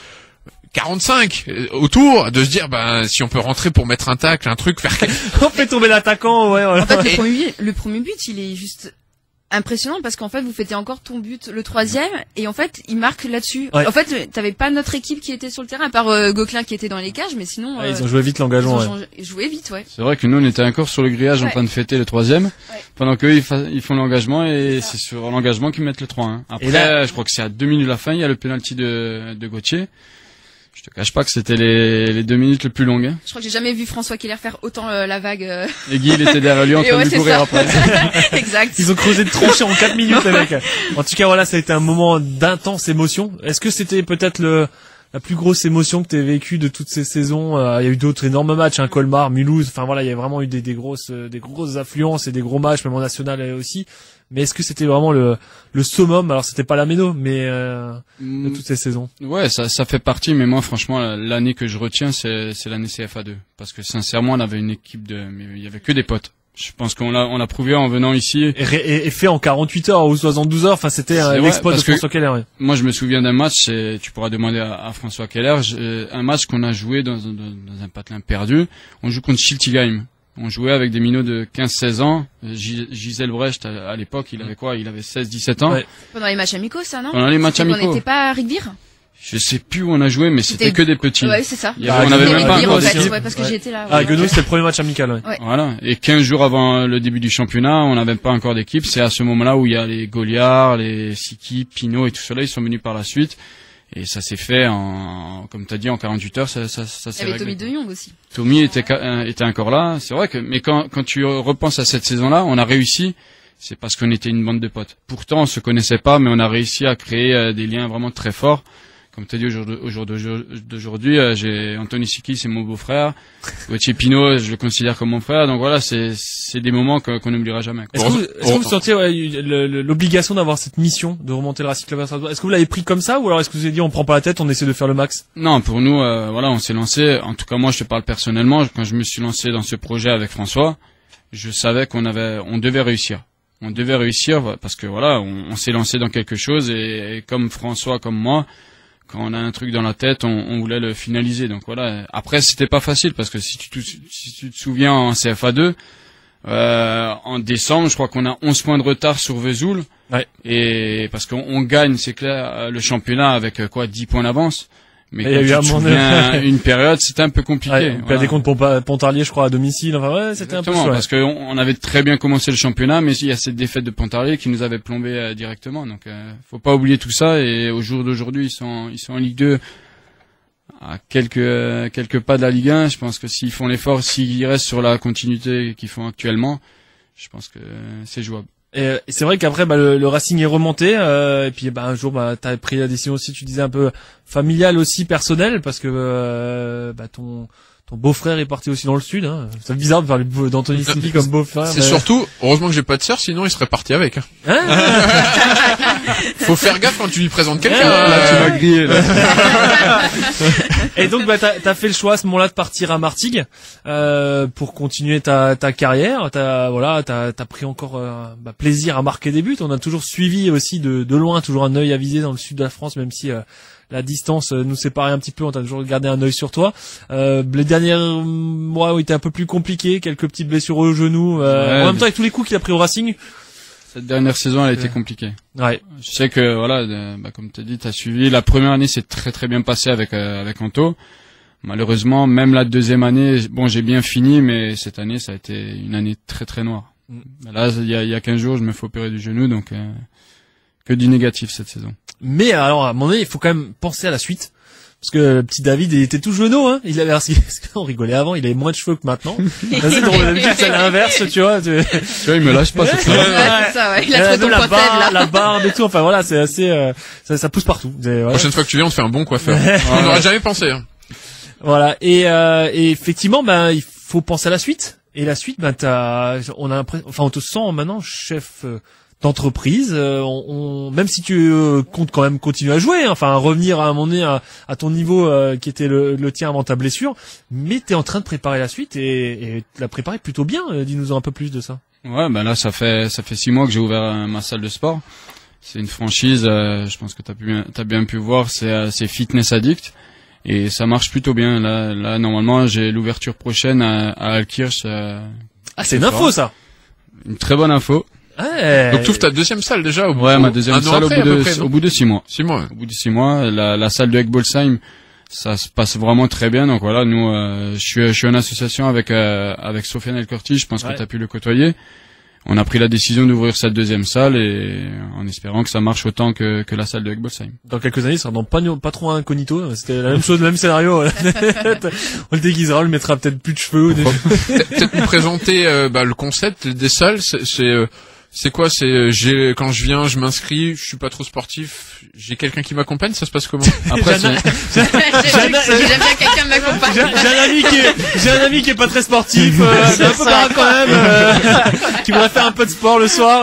45 autour de se dire, si on peut rentrer pour mettre un tacle, un truc, faire. On fait tomber l'attaquant, ouais. Voilà. En fait, le premier but, il est juste impressionnant parce qu'en fait vous fêtez encore ton but, le 3e, et en fait il marque là-dessus. Ouais. En fait t'avais pas notre équipe qui était sur le terrain à part Gauquelin qui était dans les cages, mais sinon Ils ont joué vite l'engagement. Ils ont joué vite, ouais. C'est vrai que nous on était encore sur le grillage en train de fêter le 3e, pendant qu'eux ils font l'engagement et c'est sur l'engagement qu'ils mettent le 3-1. Après là, je crois que c'est à 2 minutes de la fin, il y a le penalty de Gauthier. Je te cache pas que c'était les 2 minutes les plus longues. Hein. Je crois que j'ai jamais vu François Keller faire autant la vague. Et Guy, il était derrière lui en train de courir après. Exact. Ils ont creusé de tranchées en 4 minutes, les mecs. En tout cas, voilà, ça a été un moment d'intense émotion. Est-ce que c'était peut-être la plus grosse émotion que tu as vécue de toutes ces saisons? Il y a eu d'autres énormes matchs, Colmar, Mulhouse. Enfin voilà, il y a vraiment eu des grosses affluences et des gros matchs, même en national aussi. Mais est-ce que c'était vraiment le summum? Alors c'était pas la Méno, mais de toutes ces saisons. Ouais, ça fait partie. Mais moi, franchement, l'année que je retiens, c'est l'année CFA2, parce que sincèrement, on avait une équipe mais il y avait que des potes. Je pense qu'on l'a prouvé en venant ici. Et fait en 48 heures ou 72 heures. Enfin, c'était l'exploit de François Keller. Ouais. Moi, je me souviens d'un match. Tu pourras demander à François Keller. Un match qu'on a joué dans un patelin perdu. On joue contre Schiltigheim. On jouait avec des minots de 15-16 ans. Gisèle Brecht, à l'époque, il avait quoi? Il avait 16-17 ans. Ouais. Pendant les matchs amicaux, ça, non? Pendant les matchs amicaux. On n'était pas à Rigbir? Je sais plus où on a joué, mais c'était que des petits. Ouais, c'est ça. On avait même pas encore d'équipe. Ouais, parce que j'y étais là. Ah, Guenot, c'était le premier match amical, ouais. Voilà. Et 15 jours avant le début du championnat, on n'avait pas encore d'équipe. C'est à ce moment-là où il y a les Goliards, les Siki, Pinot et tout cela, ils sont venus par la suite. Et ça s'est fait comme t'as dit, en 48 heures, ça s'est réglé. Il y avait Tommy De Jong aussi. Tommy était encore là. C'est vrai mais quand tu repenses à cette saison-là, on a réussi. C'est parce qu'on était une bande de potes. Pourtant, on se connaissait pas, mais on a réussi à créer des liens vraiment très forts. Comme tu as dit au jour d'aujourd'hui, j'ai Anthony Siki, c'est mon beau-frère. Gauthier Pinot, je le considère comme mon frère. Donc voilà, c'est des moments qu'on n'oubliera jamais. Est-ce que vous sentiez l'obligation d'avoir cette mission de remonter le Racing Club à Strasbourg? Est-ce que vous l'avez pris comme ça, ou alors est-ce que vous avez dit on prend pas la tête, on essaie de faire le max? Non, pour nous, voilà, on s'est lancé. En tout cas, moi, je te parle personnellement. Quand je me suis lancé dans ce projet avec François, je savais on devait réussir. On devait réussir parce que voilà, on s'est lancé dans quelque chose et comme François, comme moi. Quand on a un truc dans la tête, on voulait le finaliser. Donc voilà. Après, c'était pas facile parce que si tu te souviens en CFA2, en décembre, je crois qu'on a 11 points de retard sur Vesoul. Ouais. Et parce qu'on gagne, c'est clair, le championnat avec 10 points d'avance. Mais il y a eu une période, c'était un peu compliqué. Ouais, on perdait contre Pontarlier, je crois, à domicile. Enfin, ouais, c'était un peu chaud. Parce qu'on avait très bien commencé le championnat, mais il y a cette défaite de Pontarlier qui nous avait plombé directement. Donc, faut pas oublier tout ça. Et au jour d'aujourd'hui, ils sont en Ligue 2 à quelques pas de la Ligue 1. Je pense que s'ils font l'effort, s'ils restent sur la continuité qu'ils font actuellement, je pense que c'est jouable. Et c'est vrai qu'après le Racing est remonté et puis un jour t'as pris la décision aussi, tu disais un peu familiale aussi, personnelle, parce que ton beau-frère est parti aussi dans le sud, hein. C'est bizarre de parler d'Anthony Siki comme beau-frère. C'est surtout heureusement que j'ai pas de sœur, sinon il serait parti avec. Faut faire gaffe quand tu lui présentes quelqu'un. Là tu m'as grillé là. Et donc t'as fait le choix à ce moment-là de partir à Martigues pour continuer ta carrière. T'as pris encore plaisir à marquer des buts. On a toujours suivi aussi de loin, toujours un œil avisé dans le sud de la France, même si la distance nous séparait un petit peu, on t'a toujours gardé un œil sur toi. Les derniers mois ont été un peu plus compliqués, quelques petites blessures au genou. En même temps, avec tous les coups qu'il a pris au Racing. Cette dernière saison, elle a été compliquée. Ouais. Je sais que voilà, comme t'as dit, t'as suivi. La première année, c'est très très bien passé avec Anto. Malheureusement, même la deuxième année, j'ai bien fini, mais cette année, ça a été une année très très noire. Là, il y a 15 jours, je me fais opérer du genou, donc que du négatif cette saison. Mais alors, à un moment donné, il faut quand même penser à la suite. Parce que le petit David, il était tout jeuneau, hein. Il avait, on rigolait avant, il avait moins de cheveux que maintenant. C'est drôle, d'habitude, c'est l'inverse, tu vois. Tu vois, il me lâche pas, c'est ça. Ouais, c'est ça, ouais. Il a trop ton poitrine, là. La barbe et tout. Enfin, voilà, c'est assez, ça pousse partout. Voilà. La prochaine fois que tu viens, on te fait un bon coiffeur. On n'aurait jamais pensé, hein. Voilà. Et effectivement, il faut penser à la suite. Et la suite, on te sent maintenant chef d'entreprise. Même si tu comptes quand même continuer à jouer, hein, enfin à revenir à un moment donné à ton niveau qui était le tien avant ta blessure, mais t'es en train de préparer la suite et la préparer plutôt bien. Dis-nous un peu plus de ça. Ouais, ben là ça fait 6 mois que j'ai ouvert ma salle de sport. C'est une franchise, je pense que t'as bien pu voir, c'est Fitness Addict et ça marche plutôt bien. Là normalement j'ai l'ouverture prochaine à Alkirch. C'est une info ça. Une très bonne info. Ouais. Donc tu ouvres ta deuxième salle déjà ma deuxième salle après, au bout de 6 mois. 6 mois. Au bout de 6 mois, la salle de Egbolsheim, ça se passe vraiment très bien. Donc voilà, nous, je suis en association avec Sofiane Elkorti, je pense que tu as pu le côtoyer. On a pris la décision d'ouvrir cette deuxième salle et en espérant que ça marche autant que la salle de Egbolsheim. Dans quelques années, ça sera pas trop incognito. C'était la même chose, le même scénario. On le déguisera, on le mettra peut-être plus de cheveux. Peut-être nous présenter le concept des salles. C'est quoi? Quand je viens, je m'inscris, je suis pas trop sportif, j'ai quelqu'un qui m'accompagne, ça se passe comment? Après, J'aime bien quelqu'un m'accompagne. J'ai un ami qui est pas très sportif, c'est un peu marrant quand même, qui voudrait faire un peu de sport le soir.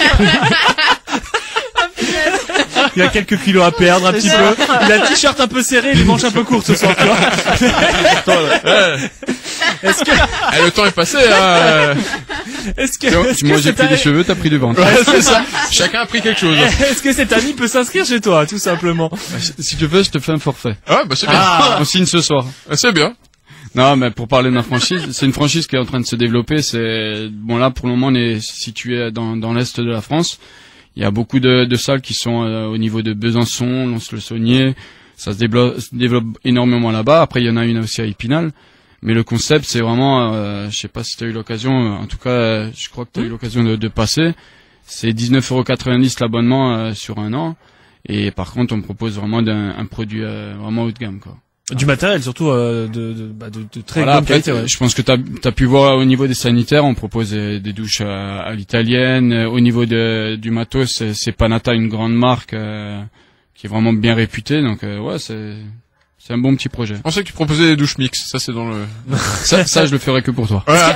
Il a quelques kilos à perdre, un petit peu. Il a le t-shirt un peu serré, les manches un peu courtes ce soir, tu vois. Est-ce que... le temps est passé, hein. Moi j'ai pris des cheveux, t'as pris du ventre. Ouais, c'est ça. Chacun a pris quelque chose. Est-ce que cet ami peut s'inscrire chez toi, tout simplement? Si tu veux, je te fais un forfait. Ah, bah c'est bien. On signe ce soir. C'est bien. Non, mais pour parler de ma franchise, c'est une franchise qui est en train de se développer. Là, pour le moment, on est situé dans l'est de la France. Il y a beaucoup de salles qui sont au niveau de Besançon, Lons-le-Saunier. Ça se développe énormément là-bas. Après, il y en a une aussi à Épinal. Mais le concept, c'est vraiment, je sais pas si tu as eu l'occasion, en tout cas, je crois que tu as eu l'occasion de passer. C'est 19,90 € l'abonnement sur un an. Et par contre, on propose vraiment un produit vraiment haut de gamme, quoi. Du matériel, surtout de très bonne après, qualité. Ouais. Je pense que t'as pu voir au niveau des sanitaires, on propose des douches à l'italienne. Au niveau du matos, c'est Panata, une grande marque qui est vraiment bien réputée. Donc c'est un bon petit projet. Je pensais que tu proposais des douches mixtes. Ça, c'est dans le... ça, je le ferai que pour toi. Voilà.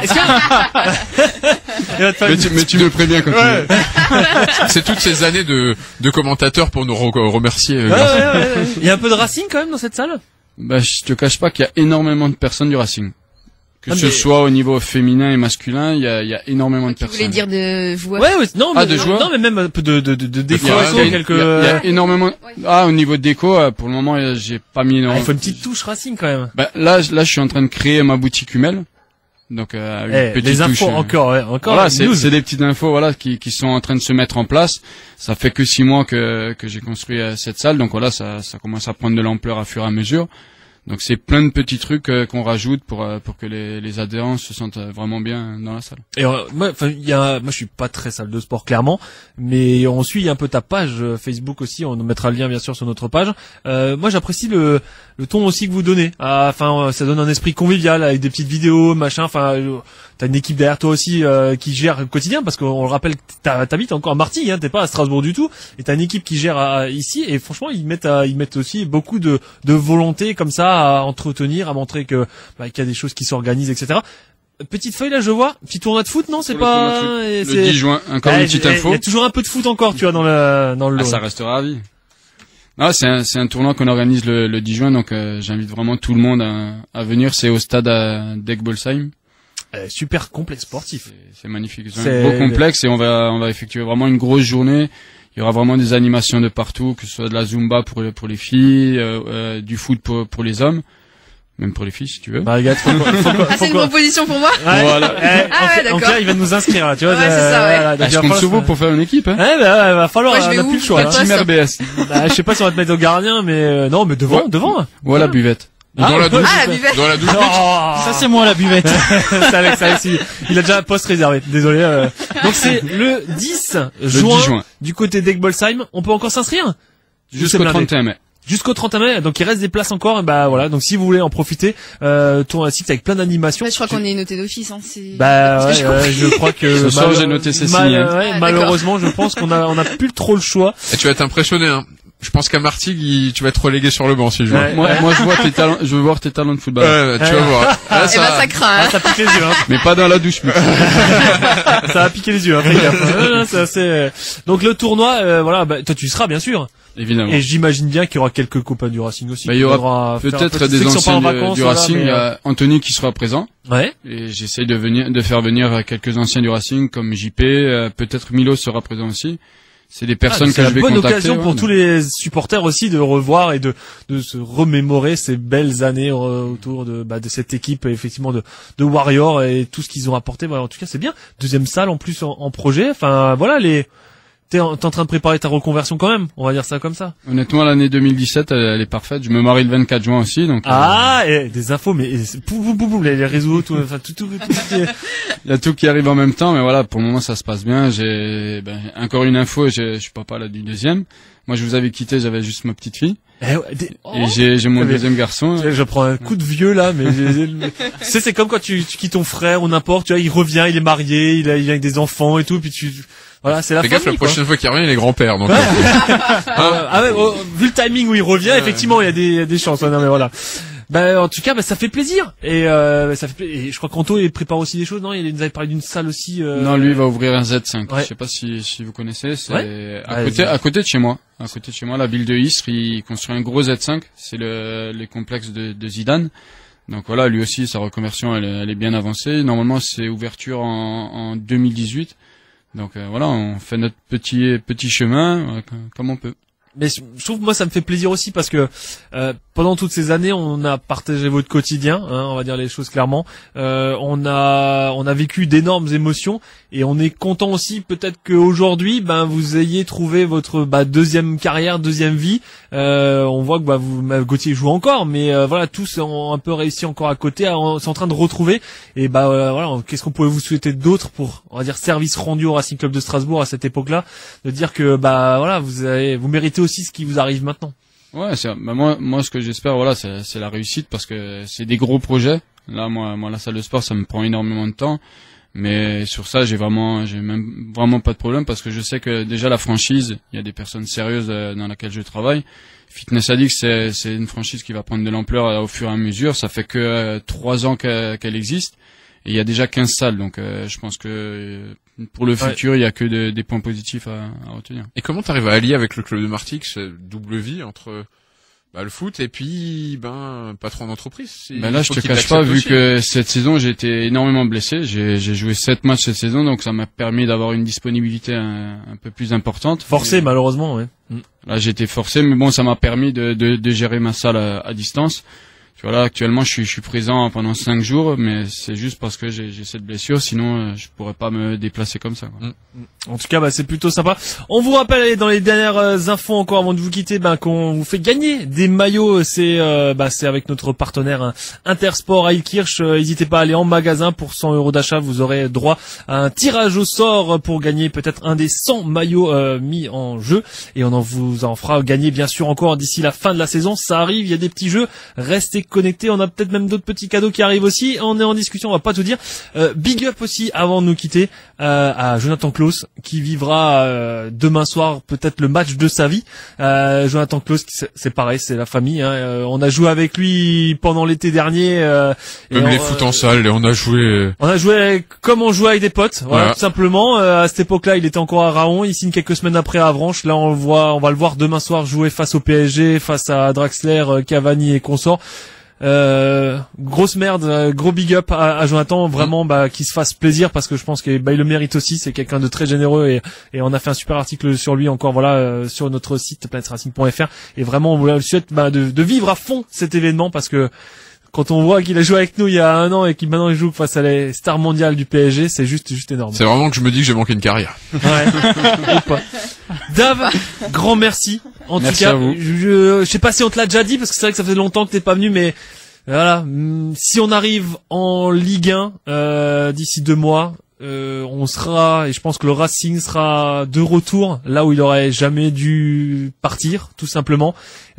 mais tu me préviens quand tu veux. C'est toutes ces années de commentateurs pour nous remercier. Il y a un peu de Racing quand même dans cette salle? Je te cache pas qu'il y a énormément de personnes du Racing. Que ce soit au niveau féminin et masculin, il y a énormément de personnes. Tu voulais dire de joueurs? Ouais, non, mais, de joueurs. Non, mais même un peu de déco. Il y a énormément. Au niveau de déco, pour le moment, j'ai pas mis énormément. Il faut une petite touche Racing quand même. Là, je suis en train de créer ma boutique Hummel. Donc, une petite les infos touche, encore. Voilà, c'est des petites infos, voilà, qui sont en train de se mettre en place. Ça fait que 6 mois que j'ai construit cette salle. Donc voilà, ça commence à prendre de l'ampleur à fur et à mesure. Donc c'est plein de petits trucs qu'on rajoute pour que les adhérents se sentent vraiment bien dans la salle. Et moi je suis pas très salle de sport clairement, mais on suit un peu ta page Facebook aussi, on mettra le lien bien sûr sur notre page. Moi j'apprécie le ton aussi que vous donnez. Enfin ça donne un esprit convivial avec des petites vidéos, machin, t'as une équipe derrière toi aussi qui gère le quotidien parce qu'on le rappelle, t'habites encore à Martigues, hein, t'es pas à Strasbourg du tout, et t'as une équipe qui gère ici, et franchement ils mettent aussi beaucoup de volonté comme ça à entretenir, à montrer qu'il y a des choses qui s'organisent, etc. Petite feuille là, je vois, petit tournoi de foot, non, c'est pas le 10 juin, encore une petite info. Il y a toujours un peu de foot encore, tu vois, dans le lot. Ça restera à vie. Non, c'est un tournoi qu'on organise le 10 juin, donc j'invite vraiment tout le monde à venir. C'est au stade d'Egbolsheim. Super complexe sportif. C'est magnifique. C'est un beau complexe et on va effectuer vraiment une grosse journée. Il y aura vraiment des animations de partout, que ce soit de la Zumba pour les filles, du foot pour les hommes, même pour les filles si tu veux. Regarde, c'est une proposition pour moi. Ouais. Voilà. En clair, il va nous inscrire là, tu vois. Ouais, c'est ça, je compte sur vous pour faire une équipe. Hein. Va falloir. On a plus le choix. Team RBS. Je sais pas si on va te mettre au gardien, mais non, mais devant. Voilà, buvette. Dans la douche. La buvette. Dans la douche. Ça c'est moi la buvette. C'est Alex, il a déjà un poste réservé. Désolé. Donc c'est le 10 juin du côté d'Egbolsheim. On peut encore s'inscrire jusqu'au 31 mai. Jusqu'au 31 mai, donc il reste des places encore, et voilà, donc si vous voulez en profiter, tourne un site avec plein d'animations. Je crois qu'on est noté d'office, hein, je crois que ce soir j'ai noté Cécile. Malheureusement, je pense qu'on a plus trop le choix. Et tu vas être impressionné, hein. Je pense qu'à Martigues, tu vas être relégué sur le banc si je joue. Moi, je veux voir tes talents de football. Tu vas voir. Là, ça craint. Ça pique les yeux, hein. Mais pas dans la douche, mais. Ça a piqué les yeux, hein. Fais gaffe. C'est assez. Donc le tournoi, voilà, bah, toi tu y seras bien sûr. Évidemment. Et j'imagine bien qu'il y aura quelques copains du Racing aussi. Bah, il y aura peut-être des anciens du Racing. Il y a Anthony qui sera présent. Ouais. Et j'essaye de faire venir quelques anciens du Racing comme JP. Peut-être Milo sera présent aussi. C'est des personnes que je vais contacter. C'est une bonne occasion pour tous les supporters aussi de revoir et de se remémorer ces belles années autour de cette équipe effectivement de Warriors et tout ce qu'ils ont apporté. Voilà, en tout cas, c'est bien. Deuxième salle en plus en projet. Enfin, voilà t'es en train de préparer ta reconversion quand même, on va dire ça comme ça. Honnêtement, l'année 2017, elle est parfaite. Je me marie le 24 juin aussi, donc. Et des infos, mais les réseaux, tout. Il y a tout qui arrive en même temps, mais voilà, pour le moment, ça se passe bien. J'ai encore une info. Je suis papa là du deuxième. Moi, je vous avais quitté, j'avais juste ma petite fille. Et j'ai mon deuxième garçon. Je prends un coup de vieux là, mais tu sais, c'est comme quand tu quittes ton frère ou n'importe, tu vois, il revient, il est marié, il vient avec des enfants et tout, puis voilà, c'est la famille. La prochaine fois qu'il revient, il est grand-père, donc. Vu le timing où il revient, effectivement, il y a des chances. Non, mais voilà. En tout cas, ça fait plaisir. Et et je crois qu'Anto prépare aussi des choses, non? Il nous avait parlé d'une salle aussi. Non, lui il va ouvrir un Z5. Ouais. Je sais pas si vous connaissez. C'est à côté de chez moi. À côté de chez moi, la ville de Istres, il construit un gros Z5. C'est les complexes de Zidane. Donc voilà, lui aussi, sa reconversion, elle est bien avancée. Normalement, c'est ouverture en 2018. Donc voilà, on fait notre petit chemin comme on peut. Mais je trouve, moi, ça me fait plaisir aussi parce que pendant toutes ces années, on a partagé votre quotidien, hein, on va dire les choses clairement. On a vécu d'énormes émotions et on est content aussi peut-être qu'aujourd'hui, vous ayez trouvé votre deuxième carrière, deuxième vie. On voit que Gauthier joue encore, mais voilà, tous ont un peu réussi encore à côté, c'est en train de retrouver. Et voilà, qu'est-ce qu'on pouvait vous souhaiter d'autre pour, on va dire, service rendu au Racing Club de Strasbourg à cette époque-là, de dire que voilà, vous méritez aussi ce qui vous arrive maintenant. Ouais, moi ce que j'espère, voilà, c'est la réussite parce que c'est des gros projets. Là, moi la salle de sport, ça me prend énormément de temps, mais sur ça, j'ai même vraiment pas de problème parce que je sais que déjà la franchise, il y a des personnes sérieuses dans laquelle je travaille. Fitness Addict, c'est une franchise qui va prendre de l'ampleur au fur et à mesure. Ça fait que 3 ans qu'elle existe et il y a déjà 15 salles, donc je pense que pour le futur, il y a que des points positifs à retenir. Et comment t'arrives à allier avec le club de Martigues cette double vie entre le foot et puis patron d'entreprise? Là, je te cache pas, vu que cette saison j'ai été énormément blessé, j'ai joué 7 matchs cette saison, donc ça m'a permis d'avoir une disponibilité un peu plus importante. Forcé, malheureusement, ouais. Là, j'ai été forcé, mais bon, ça m'a permis de gérer ma salle à distance. Voilà, actuellement, je suis présent pendant 5 jours, mais c'est juste parce que j'ai cette blessure, sinon je pourrais pas me déplacer comme ça, quoi. En tout cas, c'est plutôt sympa. On vous rappelle dans les dernières infos encore avant de vous quitter, qu'on vous fait gagner des maillots. C'est avec notre partenaire Intersport à Ilkirch. N'hésitez pas à aller en magasin pour 100 € d'achat. Vous aurez droit à un tirage au sort pour gagner peut-être un des 100 maillots mis en jeu. Et vous en fera gagner bien sûr encore d'ici la fin de la saison. Ça arrive, il y a des petits jeux. Restez connectés. On a peut-être même d'autres petits cadeaux qui arrivent aussi. On est en discussion, on va pas tout dire. Big up aussi avant de nous quitter à Jonathan Claus, qui vivra demain soir peut-être le match de sa vie. Jonathan Claus, c'est pareil, c'est la famille, hein. On a joué avec lui pendant l'été dernier. Même les foot en salle, et on a joué comme on jouait avec des potes, voilà. Tout simplement. À cette époque-là, il était encore à Raon. Il signe quelques semaines après à Avranches. Là, on va le voir demain soir jouer face au PSG, face à Draxler, Cavani et consorts. Grosse merde, gros big up à Jonathan, vraiment qu'il se fasse plaisir parce que je pense que il le mérite aussi. C'est quelqu'un de très généreux et on a fait un super article sur lui encore sur notre site planetracing.fr et vraiment on lui souhaite de vivre à fond cet événement parce que quand on voit qu'il a joué avec nous il y a 1 an et qu'il maintenant il joue face à les stars mondiales du PSG, c'est juste énorme. C'est vraiment que je me dis que j'ai manqué une carrière. Ouais. Ou pas. Dave, grand merci. En merci tout cas, je sais pas si on te l'a déjà dit parce que c'est vrai que ça fait longtemps que t'es pas venu, mais voilà, si on arrive en Ligue 1 d'ici 2 mois, on sera, et je pense que le Racing sera de retour là où il aurait jamais dû partir, tout simplement.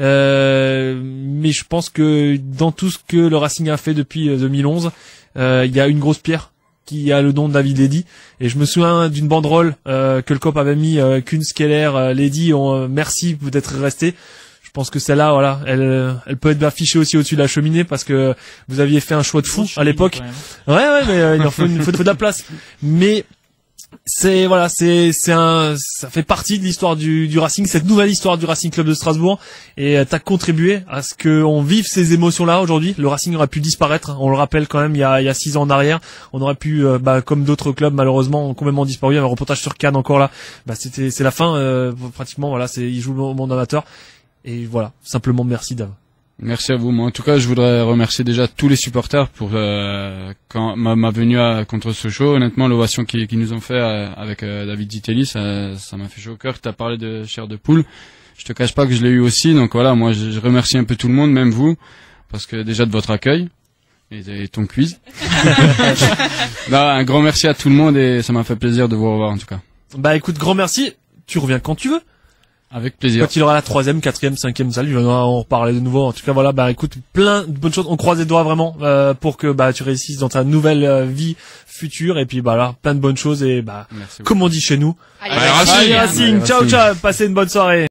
Mais je pense que dans tout ce que le Racing a fait depuis 2011, il y a une grosse pierre qui a le nom de David Ledy, et je me souviens d'une banderole que le COP avait mis, Kunz, Keller, Ledy, merci d'être resté. Je pense que celle-là, voilà, elle peut être affichée aussi au-dessus de la cheminée parce que vous aviez fait un choix de fou à l'époque. Ouais, mais il en faut de la place. Mais ça fait partie de l'histoire du Racing, cette nouvelle histoire du Racing Club de Strasbourg, et t'as contribué à ce qu'on vive ces émotions-là aujourd'hui. Le Racing aurait pu disparaître, on le rappelle quand même, il y a 6 ans en arrière, on aurait pu, comme d'autres clubs malheureusement, ont complètement disparu. Il y avait un reportage sur Cannes encore là, c'est la fin, pratiquement, voilà, ils jouent au monde amateur, et voilà, simplement merci Dave. Merci à vous. Moi, en tout cas, je voudrais remercier déjà tous les supporters pour quand ma venue contre Sochaux. Honnêtement, l'ovation qu'ils nous ont fait avec David Zitelli, ça m'a fait chaud au cœur. T'as parlé de chair de poule. Je te cache pas que je l'ai eu aussi. Donc voilà, moi, je remercie un peu tout le monde, même vous, parce que déjà de votre accueil et ton quiz. Non, un grand merci à tout le monde et ça m'a fait plaisir de vous revoir en tout cas. Bah écoute, grand merci. Tu reviens quand tu veux. Avec plaisir. Quand il aura la 3e, 4e, 5e salle, on va en reparler de nouveau. En tout cas, voilà, écoute, plein de bonnes choses. On croise les doigts vraiment pour que tu réussisses dans ta nouvelle vie future. Et puis là, plein de bonnes choses. Et comme on dit chez nous, allez Racing. Ciao, ciao. Passez une bonne soirée.